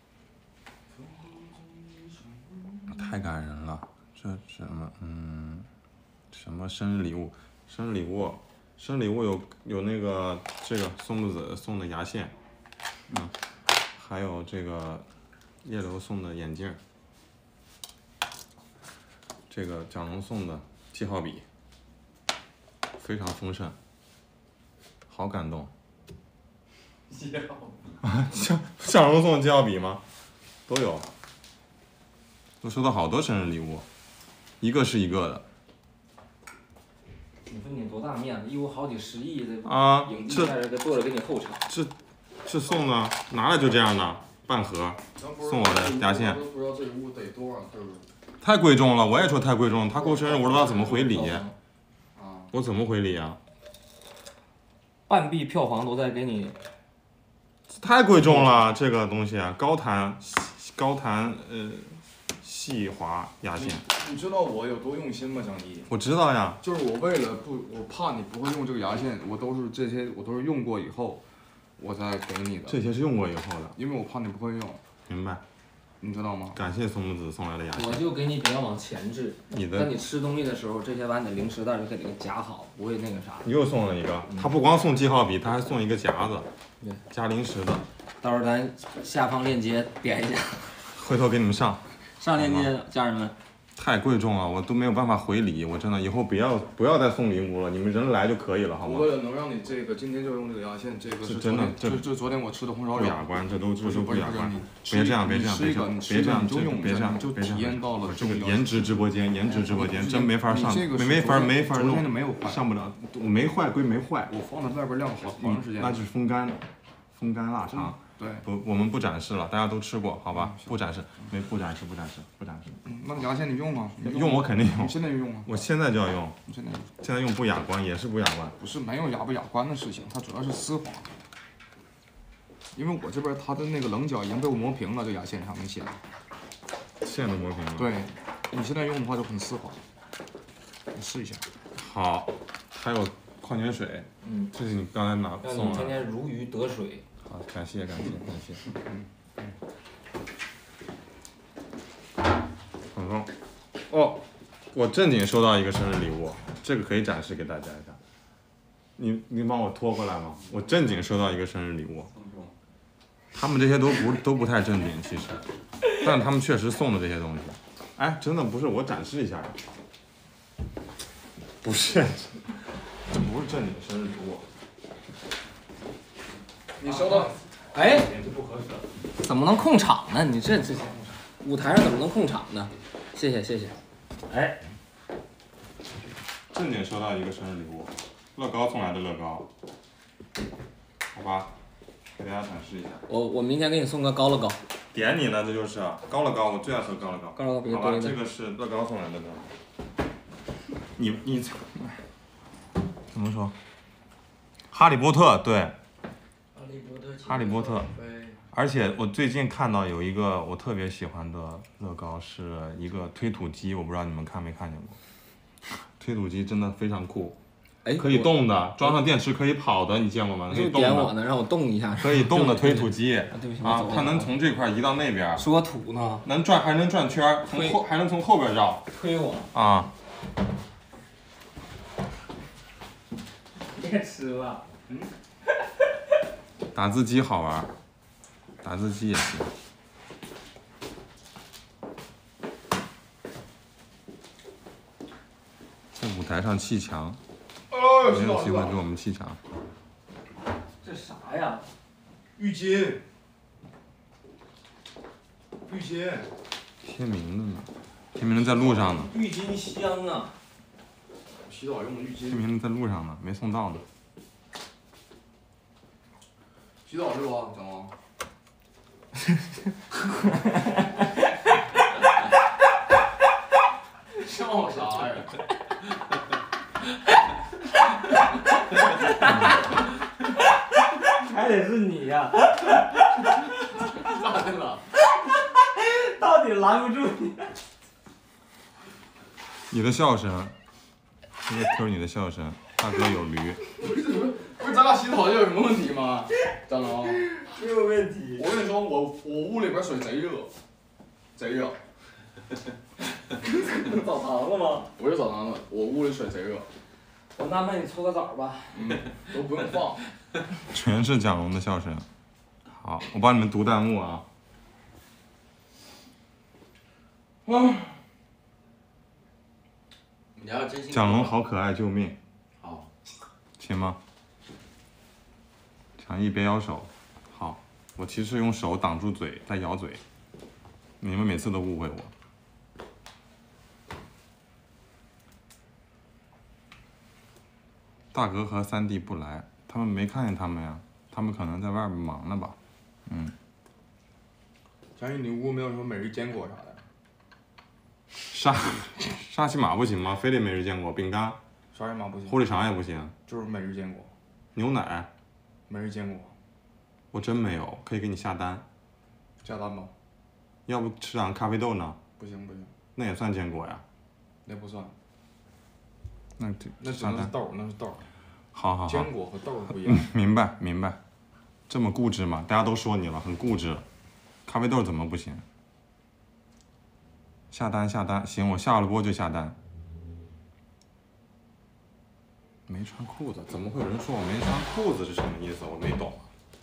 太感人了。这什么？嗯，什么生日礼物？生日礼物，生日礼物有有那个这个松木子送的牙线，嗯，还有这个叶流送的眼镜，这个蒋龙送的记号笔。非常丰盛，好感动。 记号啊，向向荣送的记号笔吗？都有，都收到好多生日礼物，一个是一个的。 你说你多大面子，一屋好几十亿的啊， 影帝在这坐着给你候场。 这这送的，拿来就这样的半盒，送我的牙线。 都不知道这屋得多少，就是。 太贵重了，我也说太贵重了。他过生日，我都不知道怎么回礼。我怎么回礼啊？ 半壁票房都在给你。 太贵重了，这个东西啊，高弹高弹呃细滑牙线。 你知道我有多用心吗，张一？ 我知道呀。 就是我为了不，我怕你不会用这个牙线，我都是这些我都是用过以后，我再给你的。 这些是用过以后的， 因为我怕你不会用。 明白。 你知道吗？ 感谢松木子送来的牙线。 我就给你别往前置， 你的当你吃东西的时候，这些把你的零食袋就给你夹好，不会那个啥。 你又送了一个，他不光送记号笔，他还送一个夹子， 对， 夹零食的。 到时候咱下方链接点一下， 回头给你们上。 上链接，家人们。 太贵重了，我都没有办法回礼，我真的以后不要不要再送礼物了，你们人来就可以了，好吗？ 为了能让你这个今天就用这个牙线，这个是真的， 这这昨天我吃的红烧肉。 不雅观，这都这都不雅观。 别别这样，别这样，别这样，别这样， 就用别这样， 就体验到了这个颜值直播间，颜值直播间真没法上，没没法没法弄，上不了，没坏归没坏， 我放在外边晾好长时间， 那是风干，风干腊肠。 对， 不，我们不展示了，大家都吃过，好吧？不展示，没不展示，不展示，不展示。 嗯，那牙线你用吗？ 用我肯定用。 你现在就用啊？ 我现在就要用。 你现在现在用不雅观也是不雅观。 不是没有雅不雅观的事情，它主要是丝滑。因为我这边它的那个棱角已经被我磨平了，这牙线上面线。 线都磨平了。 对，你现在用的话就很丝滑。你试一下。 好，还有矿泉水。 嗯， 这是你刚才拿送的。 让你天天如鱼得水。 好，感谢感谢感谢，嗯嗯，很棒。哦，我正经收到一个生日礼物，这个可以展示给大家一下。你你帮我拖过来吗？我正经收到一个生日礼物。他们这些都不都不太正经，其实，但是他们确实送的这些东西，哎，真的不是我展示一下，不是，这不是正经生日礼物。 你收到？ 哎，怎么能控场呢？你这这舞台上怎么能控场呢？谢谢谢谢。哎， 正经收到一个生日礼物，乐高送来的乐高，好吧，给大家展示一下。 我我明天给你送个高乐高。 点你呢，这就是高乐高，我最爱喝高乐高。 高乐高别好吧， 多这个是乐高送来的乐高。你你怎么说？哈利波特对。哈利波特，而且我最近看到有一个我特别喜欢的乐高，是一个推土机，我不知道你们看没看见过。推土机真的非常酷， 哎， 可以动的，装上电池可以跑的，你见过吗？可以动的。 点我呢，让我动一下。 可以动的推土机啊， 它能从这块移到那边。 说土呢？ 能转，还能转圈，从后还能从后边绕。 推我啊！ 别吃了。嗯。 打字机好玩，打字机也行。在舞台上砌墙，没有机会给我们砌墙。 这啥呀？ 浴巾。浴巾。 贴名的呢，贴名的在路上呢。 浴巾香啊！ 洗澡用的浴巾。 贴名的在路上呢，没送到呢。 洗澡是吧，小王？笑啥呀？ 还得是你呀！ 咋的了？ 到底拦不住你。 你的笑声，这个 Q 你的笑声，大哥有驴。 不是不是，咱俩洗澡有什么问题吗？张龙， 没有问题。 我跟你说，我我屋里边水贼热，贼热。 澡堂子吗？ 不是澡堂子，我屋里水贼热。 我纳闷你搓个澡吧。 嗯，都不用放。 全是蒋龙的笑声。好，我帮你们读弹幕啊。 啊。 蒋龙好可爱，救命！ 好， 亲吗？强毅别咬手。好，我其实用手挡住嘴，在咬嘴。你们每次都误会我。大哥和三弟不来，他们没看见他们呀，他们可能在外边忙呢吧。嗯。 强毅，你屋没有什么每日坚果啥的？ 沙沙琪玛不行吗？非得每日坚果，饼干。 沙琪玛不行。 狐狸肠也不行。 就是每日坚果。 牛奶。 每日坚果。 我真没有，可以给你下单。 下单吧。 要不吃点咖啡豆呢？ 不行不行。 那也算坚果呀。 那不算。 那那只能是豆，那是豆。 好好好。 坚果和豆不一样。 嗯，明白明白。这么固执吗？大家都说你了，很固执。咖啡豆怎么不行？ 下单下单，行，我下了播就下单。没穿裤子，怎么会有人说我没穿裤子是什么意思？我没懂。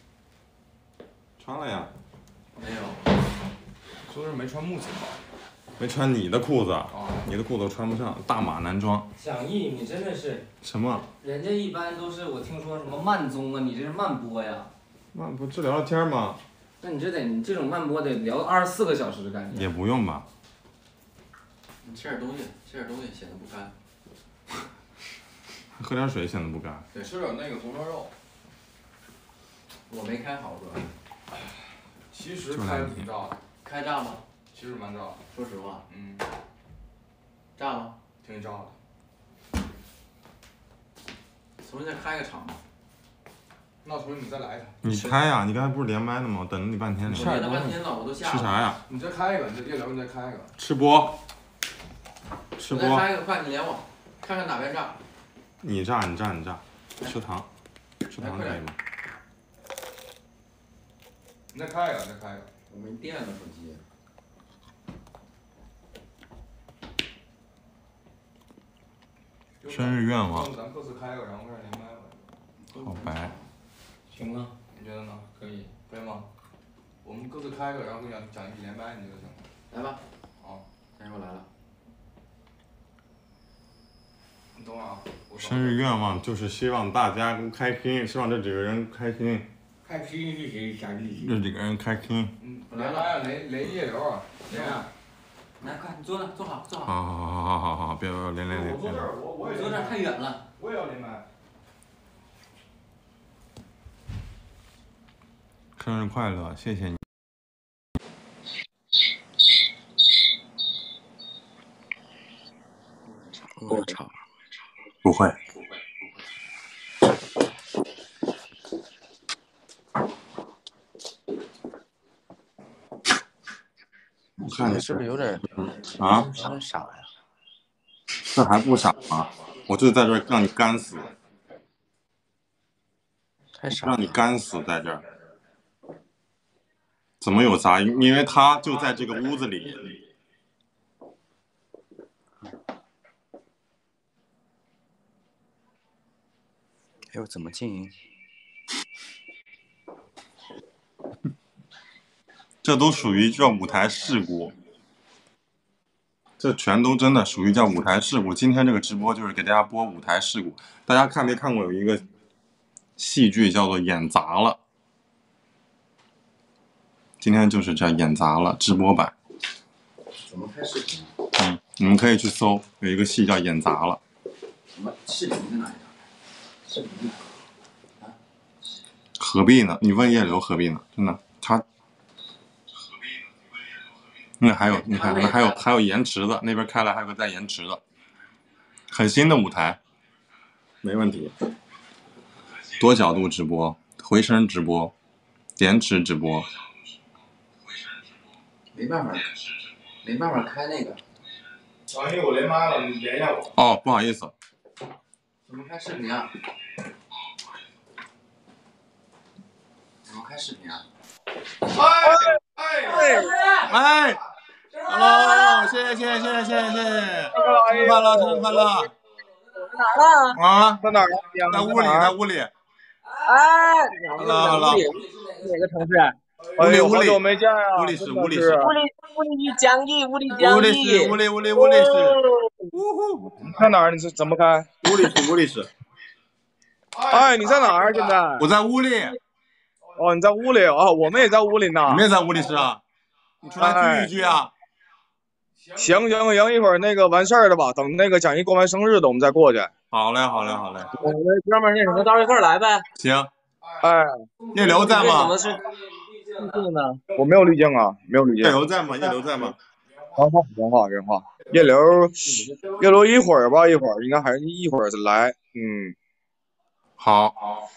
穿了呀。 没有。 说是没穿木子吧？ 没穿你的裤子，你的裤子我穿不上，大码男装。 蒋毅，你真的是什么？ 人家一般都是我听说什么慢综啊，你这是慢播呀？ 慢播这聊聊天吗？ 那你这得你这种慢播得聊二十四个小时的感觉。 也不用吧。 你吃点东西，吃点东西显得不干。 喝点水显得不干。 得吃点那个红烧肉。 我没开好，主要。 其实开的挺炸的。 开炸吗？ 其实蛮炸的。 说实话。 嗯。 炸了。 挺炸的。 重新再开个场吧。 那重新你再来一台。 你开呀！你刚才不是连麦的吗？我等了你半天。 我连了半天了，我都下了。 吃啥呀？ 你再开一个，你这夜聊你再开一个。 吃播。吃播。 我再开一个，快你连我，看看哪边炸。 你炸，你炸，你炸。吃糖，吃糖可以吗？ 你再开一个，你再开一个。 我没电了，手机。 生日愿望。 咱各自开一个，然后开始连麦吧。 好白。 行啊，你觉得呢？可以，可以吗？我们各自开一个，然后跟讲讲一起连麦，你觉得行吗？ 来吧。 好， 待会儿来了。 你等会儿啊。 生日愿望就是希望大家都开心，希望这几个人开心。 开心是谁啥意思？ 这几个人开心。 嗯，来了，连连夜聊啊，连啊。 来，快，你坐那，坐好，坐好。 好好好好好好，别别别，连连连。 我坐这儿，我我也。 坐这儿太远了。 我也要连麦。 生日快乐，谢谢你。 我操！ 不会。我看你是不是有点啊？ 有点傻呀？ 这还不傻吗？我就在这儿让你干死。 太傻。 让你干死在这儿。怎么有杂音？因为他就在这个屋子里。 哎呦，怎么静音？ 这都属于叫舞台事故，这全都真的属于叫舞台事故。今天这个直播就是给大家播舞台事故。大家看没看过有一个戏剧叫做《演砸了》？今天就是这演砸了直播版。 怎么开视频？ 嗯，你们可以去搜，有一个戏叫《演砸了》。 什么视频在哪里？视频？啊？ 何必呢？你问叶流何必呢？真的，他。那还有，你看，那还有还有延迟的，那边开了还有个带延迟的，很新的舞台，没问题。多角度直播，回声直播，延迟直播。 没办法，没办法开那个。 小姨，我连麦了，你连一下我。 哦，不好意思。 怎么开视频啊？怎么开视频啊？ 哎哎哎 ！Hello， 谢谢谢谢谢谢谢谢，生日快乐生日快乐！ 哪儿了？ 啊， 在哪儿？ 在屋里在屋里。 哎 ，Hello Hello。 哪个城市？ 屋里屋里。 好久没见呀！ 屋里是屋里是。 屋里屋里江毅，屋里江毅。 屋里是屋里屋里屋里是。 呜呼！你在哪儿？你是怎么开？ 屋里是屋里是。 哎，你在哪儿？现在？ 我在屋里。 哦，你在屋里啊？我们也在屋里呢。 你们也在屋里是啊？你出来聚一聚啊！ 行行行，一会儿那个完事儿了吧？等那个蒋毅过完生日的，我们再过去。 好嘞，好嘞，好嘞。 我们哥们儿那什么，到时候一块儿来呗。 行。 哎， 叶流在吗？ 怎么是滤镜呢？ 我没有滤镜啊，没有滤镜。 叶流在吗？叶流在吗？ 原话原话原话。叶流，叶流一会儿吧，一会儿应该还是一会儿来。嗯， 好。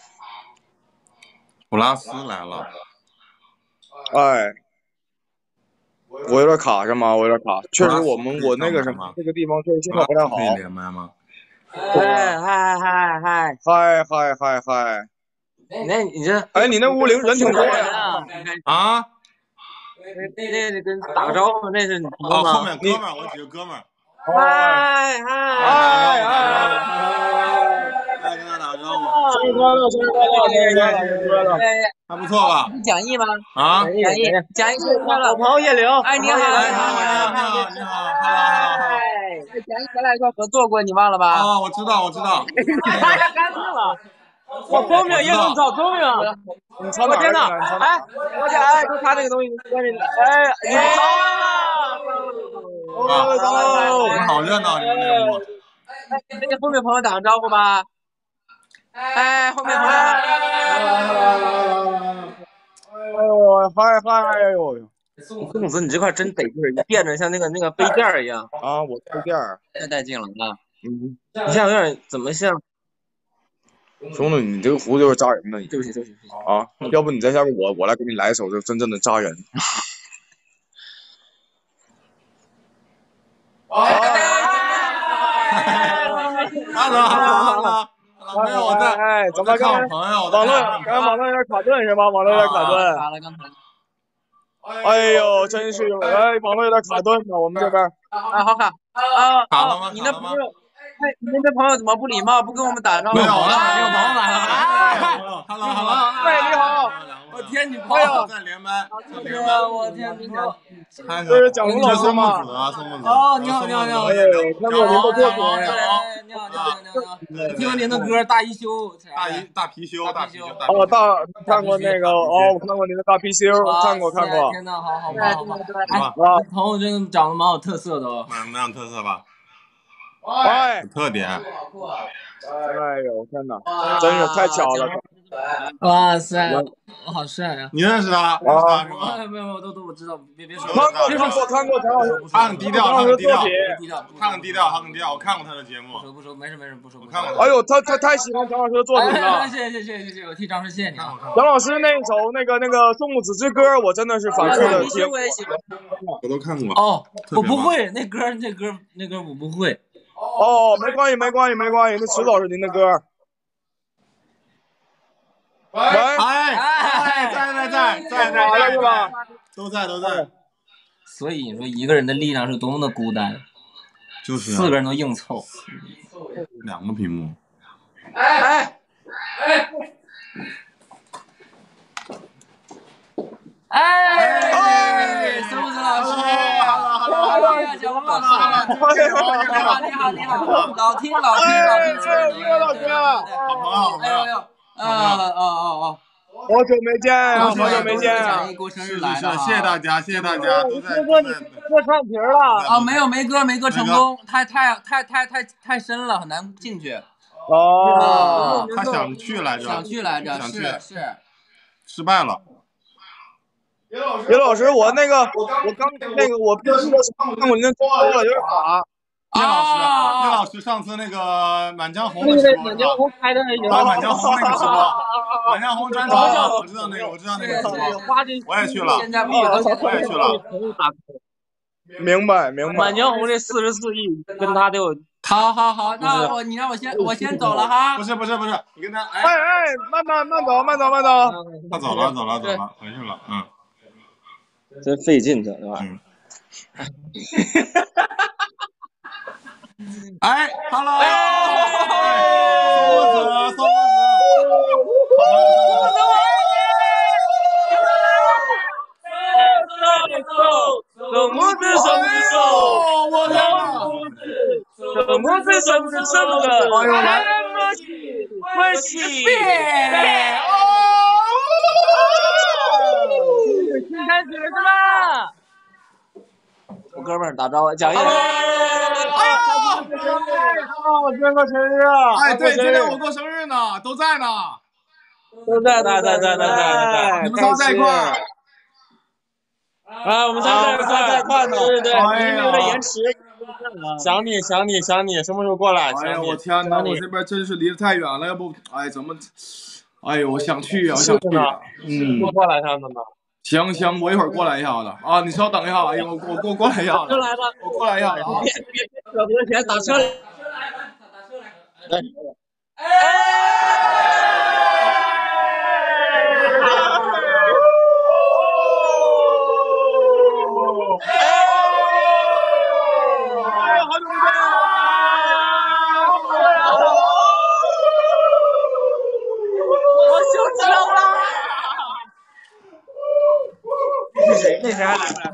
普拉斯来了。 哎。我有点卡是吗？我有点卡，确实我们我那个什么这个地方确实信号不太好。 可以连麦吗？ 哎嗨嗨嗨嗨嗨嗨嗨！ 你那你这哎，你那屋里人挺多呀！ 啊？ 那那那跟打个招呼，那是你朋友啊，后吗？ 面哥们儿，我几个哥们儿。 嗨嗨嗨嗨！来跟他打个招呼。 生日快乐，生日快乐，生日快乐，生日快乐！ 还不错吧？ 你讲义吗？ 啊， 讲义，讲义，生日快乐！我朋友叶玲。哎，你好，你好，你好， 你好，你好，hello，hello。 哎，讲义咱俩一块合作过，你忘了吧？ 哦，我知道，我知道。 大家干净了。我聪明，叶玲你好聪明。我天哪！哎，我天，哎，就他这个东西，哎，你糟了！ 啊，我们好热闹，你们这屋。 哎，跟后面朋友打个招呼吧。哎，后面朋友。 哎呦，嗨嗨，哎呦！ 宋子，你这块真得劲儿，你变得像那个那个杯垫儿一样啊！我杯垫儿太带劲了啊！嗯，你像有点怎么像？ 兄弟，你这个胡子就是扎人的。 对不起，对不起啊！要不你在下面，我我来给你来一首，就真正的扎人。 Hello，Hello，Hello，没有我在， 哎，怎么看我朋友？ 网络刚才网络有点卡顿是吧？网络有点卡顿。 卡了刚才。 哎呦，真是哎，网络有点卡顿呢，我们这边。 啊，好卡啊！ 卡了吗？ 你那朋友，哎，你那朋友怎么不礼貌，不跟我们打招呼？ 没有啊， 没有朋友来了。 Hello，Hello， 喂，你好。 我天，你朋友在连麦，在连麦。我天，你好。 这是蒋龙老师吗？ 宋木子。 哦，你好，你好，你好。 哎，看过您的作品。 你好，你好，你好，你好。听过您的歌《大一休》。 大一大貔貅，大貔貅。 哦，大看过那个哦，我看过您的大貔貅，看过看过。 天呐，好好棒，好棒！哎，朋友真的长得蛮有特色的哦。 蛮蛮有特色吧？ 哎， 有特点。 哎呦天哪，真是太巧了！ 哇塞，我好帅啊！ 你认识他？ 啊， 没有没有，都都我知道，别别说。 看过看过看过陈老师， 他很低调，他很低调， 低调， 他很低调，他很低调。我看过他的节目。 不熟不熟，没事没事，不熟。 我看过。 哎呦，他他太喜欢陈老师的作品了。 谢谢谢谢谢谢，我替张师谢谢你啊。 杨老师那首那个那个《宋木子之歌》，我真的是反复的听。 我也喜欢。 我都看过。 哦，我不会那歌那歌那歌我不会。 哦，没关系没关系没关系，那迟早是您的歌。喂， 哎哎，在在在在在在是吧？ 都在都在。 所以你说一个人的力量是多么的孤单， 就是四个人都硬凑， 两个屏幕。 哎哎哎哎，宋木子老师，蒋龙老师，你好你好你好，老听老听老听老师， 好朋友， 哎呦呦，啊哦哦哦。 好久没见，好久没见。 是是是，谢谢大家，谢谢大家，都在哥，你过串题了啊？没有，没割，没割成功，太太太太太太深了，很难进去。 哦， 他想去来着， 想去来着，是是， 失败了。 叶老师，我那个，我刚那个，我看过您的直播了，有点卡。 叶老师，叶老师上次那个《满江红》的直播， 满江红开的那个， 满江红那个直播，满江红专场，我知道那个，我知道那个直播，我也去了，我也去了。 明白明白。 满江红这四十四亿，跟他得有。好好好，那我你让我先我先走了哈。 不是不是不是，你跟他哎哎，慢慢慢走慢走慢走。 他走了走了走了，回去了，嗯。 真费劲，这玩意儿。 哎 ，Hello， 松子，松子， 松木子，松木子， 我天哪！ 松木子，松木子，松木子，来我喜，我喜，哦，新开始了是吧？我哥们儿打招呼，讲一。 哎呀！我今天过生日啊！ 哎，对，今天我过生日呢，都在呢， 都在，在在在在在， 你们仨在一块儿。 啊，我们仨在在在一块呢，对对对，因为有点延迟。 想你想你想你，什么时候过来？ 哎呀，我天哪，我这边真是离得太远了，要不，哎，怎么？哎呦，我想去啊，我想去。 嗯，多过来一下子呢。 行行，我一会儿过来一下子啊，你稍等一下，哎呦，我我我过来一下子， 来吧， 我过来一下子啊， 别别别舍不得钱，打车来，打车来，哎，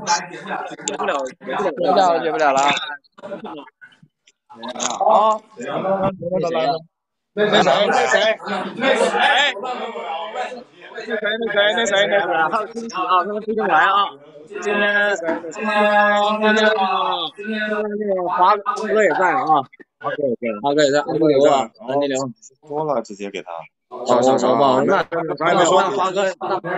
接不了，接不了，接不了了。啊！来来来，那谁那谁那谁哎，那谁那谁那谁那谁，还有惊喜啊！他们不能来啊！今天今天那个今天那个华华哥也在啊，华哥也在，华哥也在，安迪流啊，安迪流说了直接给他。 好好好吧，那咱没说华哥，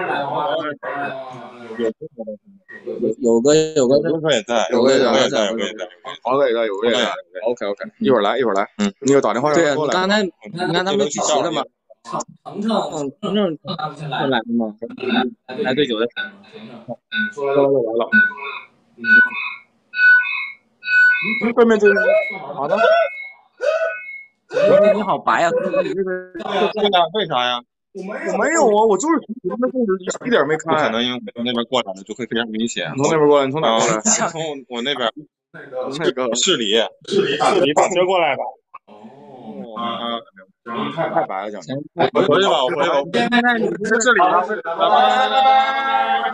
有有个有个有个也在， 有个有个也在， 有有个也在， 华哥也在，有个也在。OK OK，一会儿来一会儿来。嗯，你有打电话对呀， 让他过来。 你刚才你看他们聚齐了吗？ 程程， 嗯，程程先来的吗？来对酒的。 说来就来了。嗯，对面这个好的。 你好白呀！你这个为啥呀？ 我没有啊，我就是从那控制一点没开。 不可能，因为我从那边过来的就会非常明显。 你从那边过来，你从哪过来？ 从我那边那个市里， 市里市里打车过来的。 哦，啊，太太白了，讲的。 我回去吧，我回去吧。 现在你是这里吗？拜拜拜拜拜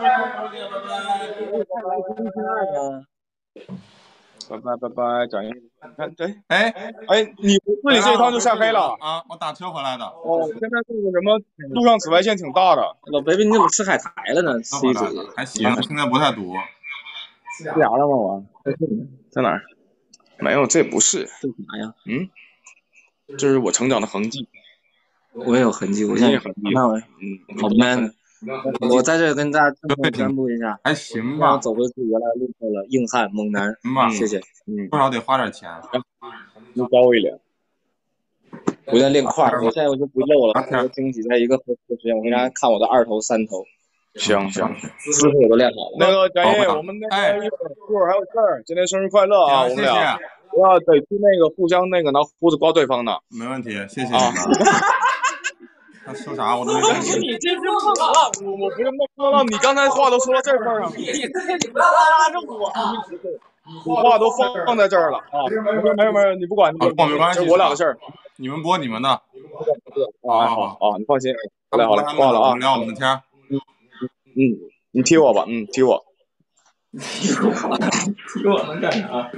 拜拜拜拜，讲一，看对， 哎哎，你自己这一趟就下黑了啊？我打车回来的。 哦，现在这个什么路上紫外线挺大的。 老 baby，你怎么吃海苔了呢？吃一嘴。 还行，现在不太堵。 吃牙了吗？我在哪儿？没有，这不是。 这啥呀？ 嗯，这是我成长的痕迹。 我也有痕迹，我现在痕迹。 嗯，好 man。我在这跟大家郑重宣布一下， 还行吧， 走回去原来路过了硬汉猛男， 嗯， 谢谢， 嗯，多少得花点钱， 又高一点。 我在练块，我现在我就不露了，我惊喜在一个合适的时间，我给大家看我的二头三头。 行行， 师傅我都练好了。 那个展业，我们那个一会儿一会儿还有事儿，今天生日快乐啊，我们俩，不要得去那个互相那个拿胡子刮对方的。 没问题，谢谢啊。他说啥我都没听清。 你这是碰了，我我不是碰了，你刚才话都说到这份上了，你你不要拉着我，你话都放放在这儿了啊！没有没有没有，你不管，你不没关系， 这是我俩的事儿， 你们播你们的。 啊好啊，你放心，好嘞好嘞，挂了啊， 聊我们的天。 嗯嗯，你踢我吧，嗯，踢我。 踢我，踢我能干啥？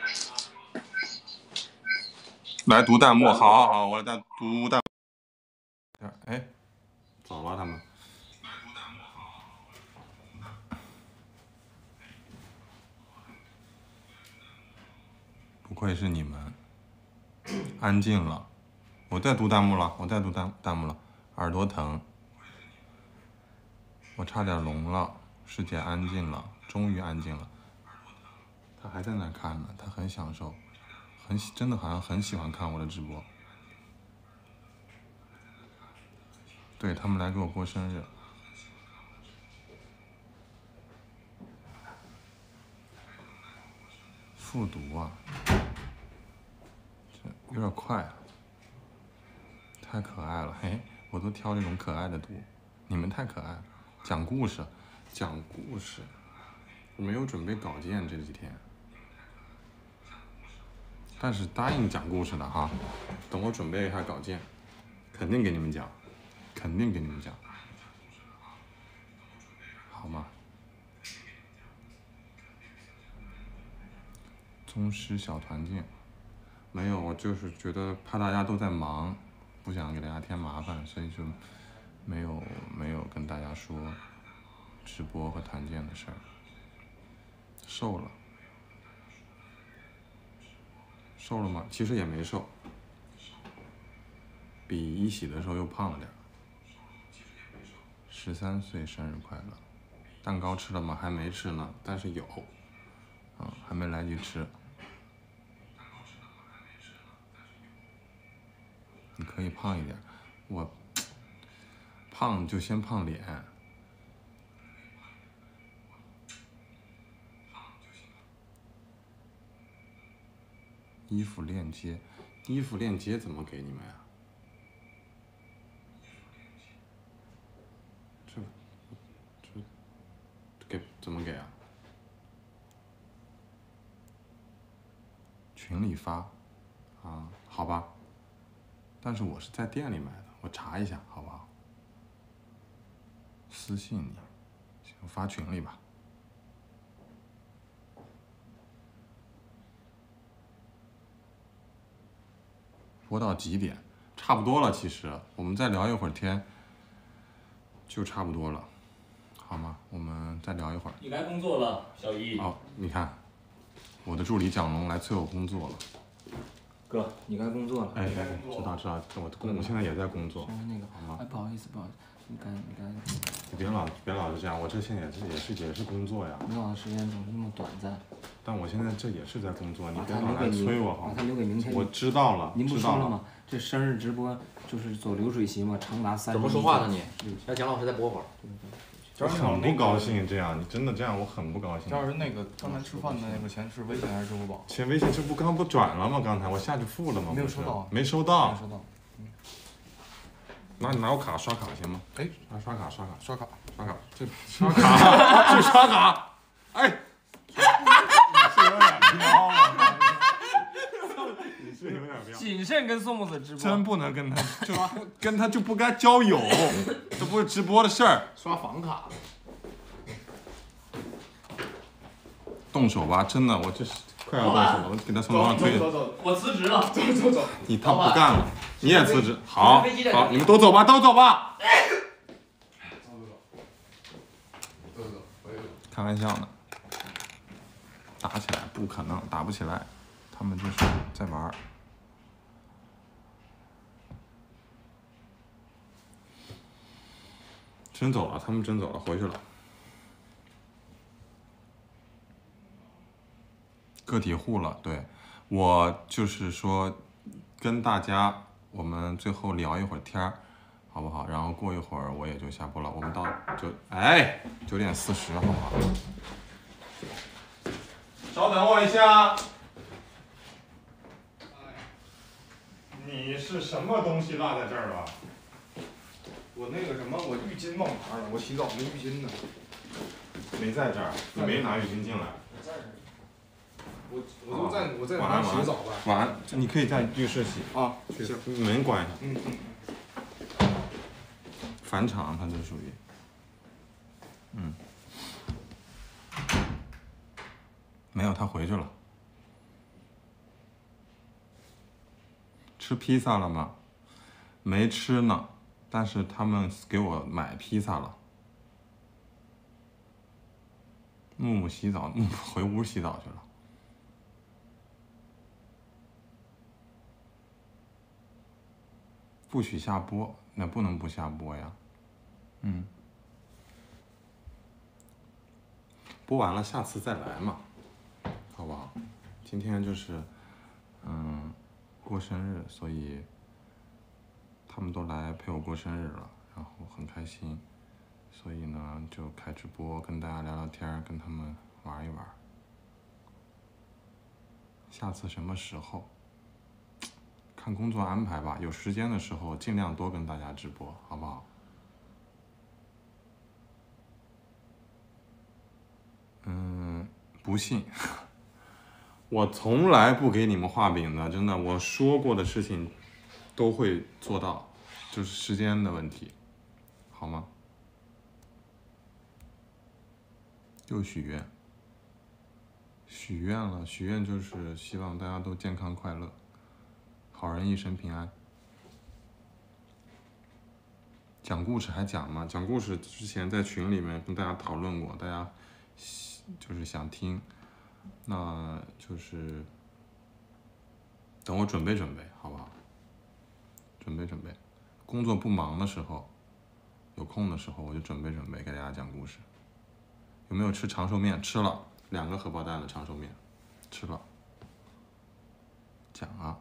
来读弹幕，好好好，我在读弹幕。哎，走了他们。不愧是你们，安静了。我在读弹幕了，我在读弹弹幕了，耳朵疼。我差点聋了，世界安静了，终于安静了。他还在那看呢，他很享受，很真的好像很喜欢看我的直播。对他们来给我过生日，复读啊，这有点快啊，太可爱了，嘿，我都挑这种可爱的读，你们太可爱了，讲故事，讲故事，我没有准备稿件这几天，但是答应讲故事的哈，等我准备一下稿件，肯定给你们讲，肯定给你们讲。好吗？宗师小团建，没有，我就是觉得怕大家都在忙，不想给大家添麻烦，所以就没有没有跟大家说直播和团建的事儿。瘦了，瘦了吗？其实也没瘦，比一喜的时候又胖了点儿。十三岁生日快乐！蛋糕吃了吗？还没吃呢，但是有，嗯，还没来及吃。你可以胖一点，我胖就先胖脸。衣服链接，衣服链接怎么给你们呀？这这给怎么给啊？群里发啊，好吧。但是我是在店里买的，我查一下好不好？私信你，行，发群里吧。 播到几点？差不多了，其实我们再聊一会儿天，就差不多了，好吗？我们再聊一会儿。 你该工作了，小易。 哦，你看，我的助理蒋龙来催我工作了。 哥，你该工作了。 哎哎，知道知道，我工我现在也在工作。 那个， 好吗？ 哎，不好意思，不好意思，你该你该。 你别老别老是这样，我这现在也是也是也是工作呀。 美好的时间总是那么短暂。 但我现在这也是在工作，你别把它老来留给您， 催我好吗？ 把它留给明天。 我知道了， 您不知道了说了吗？这生日直播就是走流水席嘛，长达三十。 怎么说话呢你？让蒋老师再播会儿。 我很不高兴这样，你真的这样我很不高兴。 张老师，那个刚才吃饭的那个钱是微信还是支付宝？ 钱微信支付刚不转了吗？刚才我下去付了吗？ 没有收到。 没收到。 没收到。嗯。 拿你拿我卡刷卡行吗？ 哎， 拿刷卡刷卡刷卡刷卡，这刷卡这刷卡，哎。你是有点彪啊！你是有点彪。 谨慎跟宋木子直播。 真不能跟他，就跟他就不该交友，这不是直播的事儿。 刷房卡。 动手吧，真的，我这是快要动手了，我给他从楼上推。 走走， 我辞职了。 走走走。 你他不干了，你也辞职。好，好，你们都走吧，都走吧。 走走走，我也走。 开玩笑呢。打起来不可能，打不起来，他们就是在玩儿。真走了，他们真走了，回去了。个体户了，对，我就是说，跟大家我们最后聊一会儿天儿，好不好？然后过一会儿我也就下播了，我们到九哎九点四十，好不好？稍等我一下。你是什么东西落在这儿了？ 我那个什么，我浴巾忘拿了，我洗澡没浴巾呢。 没在这儿，你没拿浴巾进来。 我我就在我在晚安那洗澡呗。 晚安，你可以在浴室洗啊， 去行， 门关上。 嗯嗯。 返场，它这属于。嗯。没有，他回去了。吃披萨了吗？没吃呢，但是他们给我买披萨了。木木洗澡，木木回屋洗澡去了。不许下播，那不能不下播呀。嗯。播完了，下次再来嘛，好不好？今天就是，嗯。过生日，所以他们都来陪我过生日了，然后很开心，所以呢就开直播跟大家聊聊天，跟他们玩一玩。下次什么时候？看工作安排吧，有时间的时候尽量多跟大家直播，好不好？嗯，不信。我从来不给你们画饼的，真的，我说过的事情都会做到，就是时间的问题，好吗？又许愿，许愿了，许愿就是希望大家都健康快乐，好人一生平安。讲故事还讲吗？讲故事之前在群里面跟大家讨论过，大家就是想听。那就是等我准备准备，好不好？准备准备，工作不忙的时候，有空的时候我就准备准备给大家讲故事。有没有吃长寿面？吃了，两个荷包蛋的长寿面，吃了。讲啊。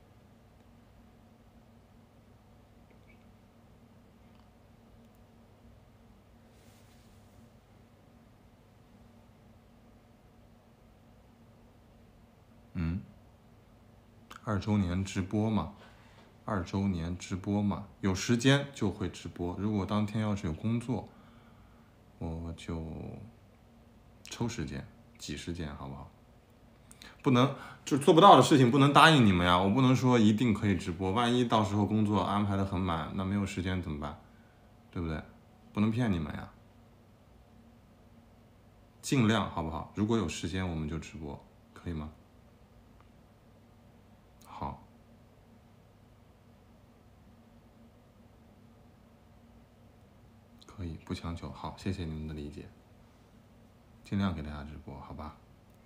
嗯，二周年直播嘛，二周年直播嘛，有时间就会直播。如果当天要是有工作，我就抽时间挤时间，好不好？不能就做不到的事情不能答应你们呀，我不能说一定可以直播，万一到时候工作安排的很满，那没有时间怎么办？对不对？不能骗你们呀。尽量好不好？如果有时间我们就直播，可以吗？好， 不强求。好，谢谢你们的理解，尽量给大家直播，好吧？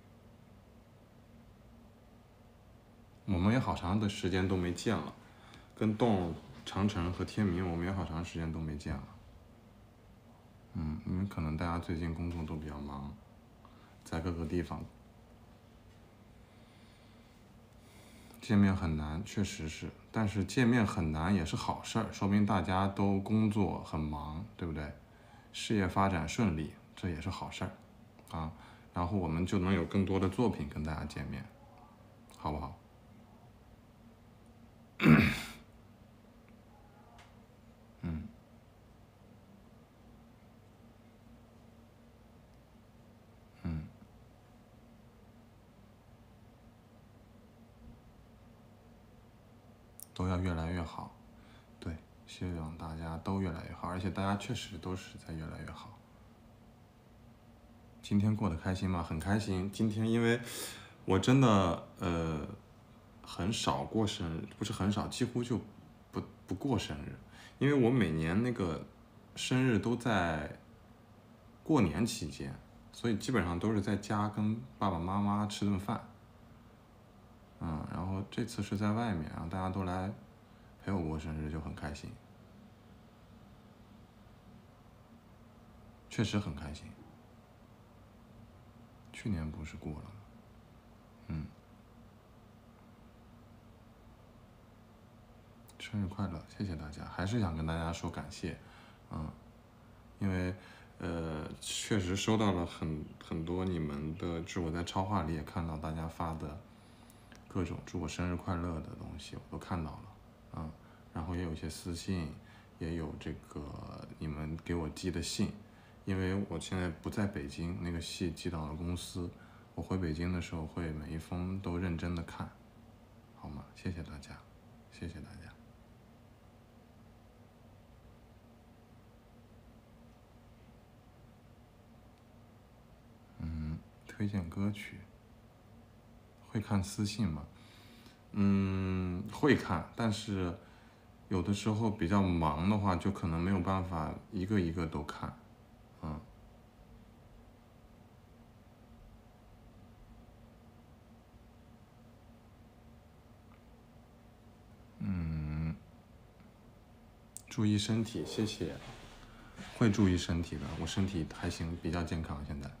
我们也好长的时间都没见了，跟洞、长城和天明，我们也好长时间都没见了。嗯，因为可能大家最近工作都比较忙，在各个地方见面很难，确实是。但是见面很难也是好事儿，说明大家都工作很忙，对不对？事业发展顺利，这也是好事儿啊。然后我们就能有更多的作品跟大家见面，好不好？嗯。嗯。都要越来越好，对，希望大家都越来越好，而且大家确实都是在越来越好。今天过得开心吗？很开心。今天因为我真的呃很少过生日，不是很少，几乎就不不过生日，因为我每年那个生日都在过年期间，所以基本上都是在家跟爸爸妈妈吃顿饭。嗯，然后这次是在外面，然后大家都来陪我过生日，就很开心，确实很开心。去年不是过了吗？嗯，生日快乐，谢谢大家，还是想跟大家说感谢，嗯，因为呃，确实收到了很很多你们的，就是我在超话里也看到大家发的。各种祝我生日快乐的东西我都看到了，嗯，然后也有一些私信，也有这个你们给我寄的信，因为我现在不在北京，那个信寄到了公司，我回北京的时候会每一封都认真的看，好吗？谢谢大家，谢谢大家。嗯，推荐歌曲。会看私信吗？嗯，会看，但是有的时候比较忙的话，就可能没有办法一个一个都看，嗯。嗯，注意身体，谢谢。会注意身体的，我身体还行，比较健康现在。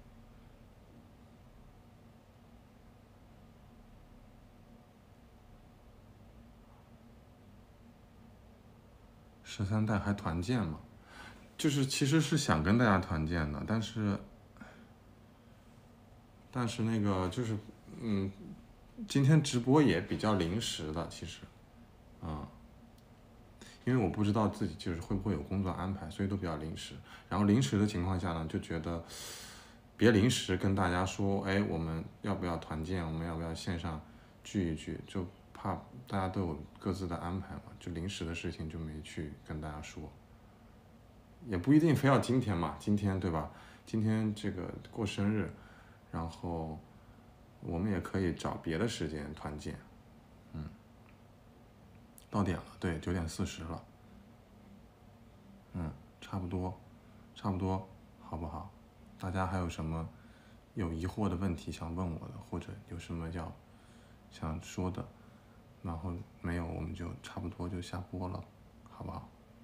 十三代还团建吗？就是其实是想跟大家团建的，但是，但是那个就是，嗯，今天直播也比较临时的，其实，啊、嗯，因为我不知道自己就是会不会有工作安排，所以都比较临时。然后临时的情况下呢，就觉得别临时跟大家说，哎，我们要不要团建？我们要不要线上聚一聚？就怕大家都有各自的安排嘛，就临时的事情就没去跟大家说。也不一定非要今天嘛，今天对吧？今天这个过生日，然后我们也可以找别的时间团建。嗯，到点了，对，九点四十了。嗯，差不多，差不多，好不好？大家还有什么有疑惑的问题想问我的，或者有什么要想说的，然后没有，我们就差不多就下播了，好不好？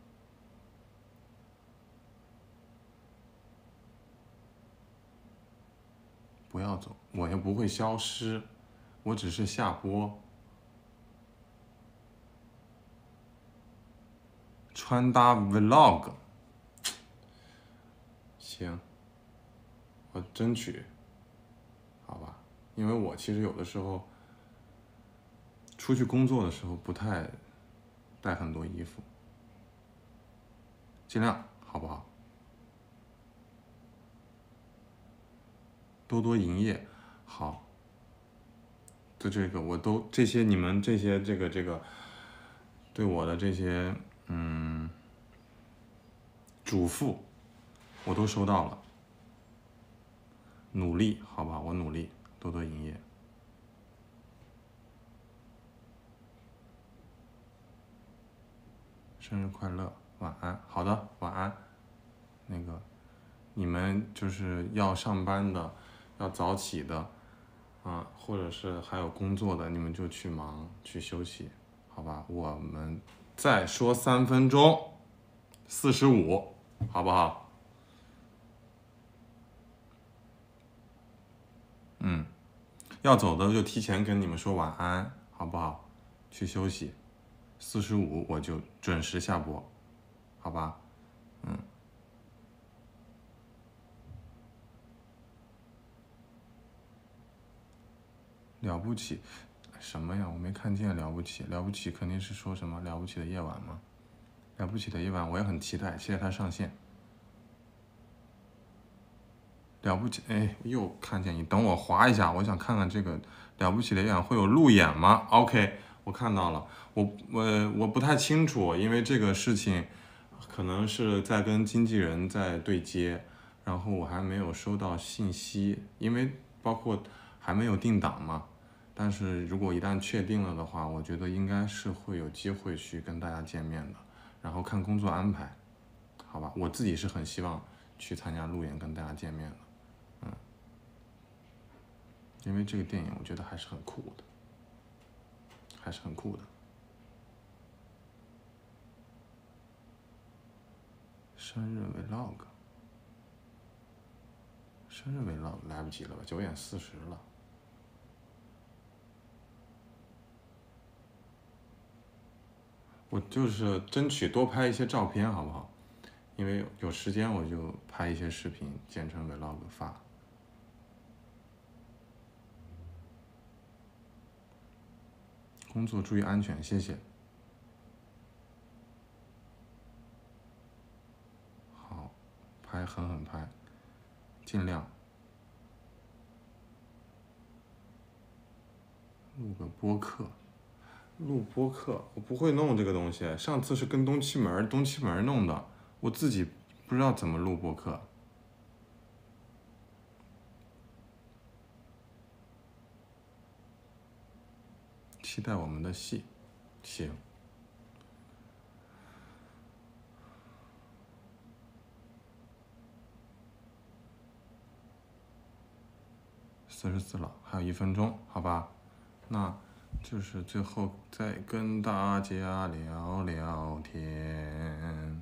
不要走，我又不会消失，我只是下播。穿搭 vlog， 行，我争取，好吧？因为我其实有的时候出去工作的时候不太带很多衣服，尽量，好不好？多多营业，好。就这个，我都这些你们这些这个这个对我的这些嗯嘱咐，我都收到了。努力，好吧，我努力，多多营业。生日快乐，晚安。好的，晚安。 那个你们就是要上班的，要早起的，啊，或者是还有工作的，你们就去忙去休息，好吧？我们再说三分钟，四十五，好不好？嗯，要走的就提前跟你们说晚安，好不好？去休息，四十五我就准时下播，好吧？嗯。了不起，什么呀？我没看见了不起，了不起肯定是说什么了不起的夜晚吗？了不起的夜晚，我也很期待，期待它上线。了不起，哎，又看见你，等我滑一下，我想看看这个了不起的夜晚会有路演吗 ？OK， 我看到了，我我我不太清楚，因为这个事情可能是在跟经纪人在对接，然后我还没有收到信息，因为包括还没有定档嘛。但是如果一旦确定了的话，我觉得应该是会有机会去跟大家见面的，然后看工作安排，好吧？我自己是很希望去参加路演跟大家见面的，嗯，因为这个电影我觉得还是很酷的，还是很酷的。生日 vlog， 生日 vlog 来不及了吧？九点四十了。我就是争取多拍一些照片，好不好？因为有时间我就拍一些视频，剪成 vlog 发。工作注意安全，谢谢。好，拍狠狠拍，尽量。录个播客。录播客，我不会弄这个东西。上次是跟东七门，东七门弄的，我自己不知道怎么录播客。期待我们的戏，行。四十四了，还有一分钟，好吧？那。就是最后再跟大家聊聊天。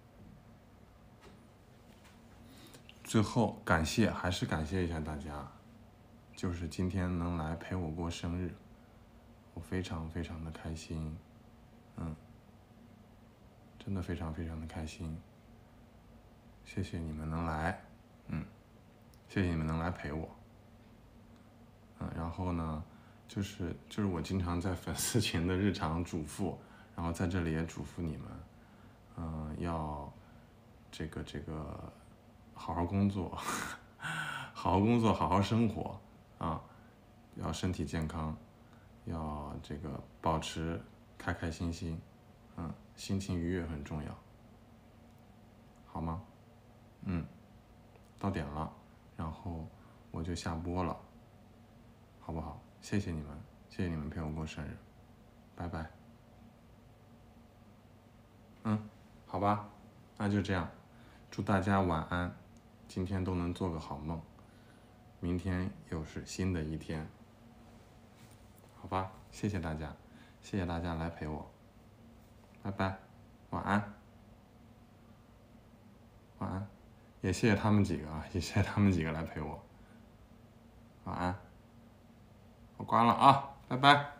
最后感谢，还是感谢一下大家，就是今天能来陪我过生日，我非常非常的开心，嗯，真的非常非常的开心。谢谢你们能来，嗯，谢谢你们能来陪我，嗯，然后呢？就是就是我经常在粉丝群的日常嘱咐，然后在这里也嘱咐你们，嗯、呃，要这个这个好好工作，好好工作，好好生活啊，要身体健康，要这个保持开开心心，嗯，心情愉悦很重要，好吗？嗯，到点了，然后我就下播了，好不好？谢谢你们，谢谢你们陪我过生日，拜拜。嗯，好吧，那就这样，祝大家晚安，今天都能做个好梦，明天又是新的一天，好吧，谢谢大家，谢谢大家来陪我，拜拜，晚安，晚安，也谢谢他们几个啊，也谢谢他们几个来陪我，晚安。我关了啊，拜拜。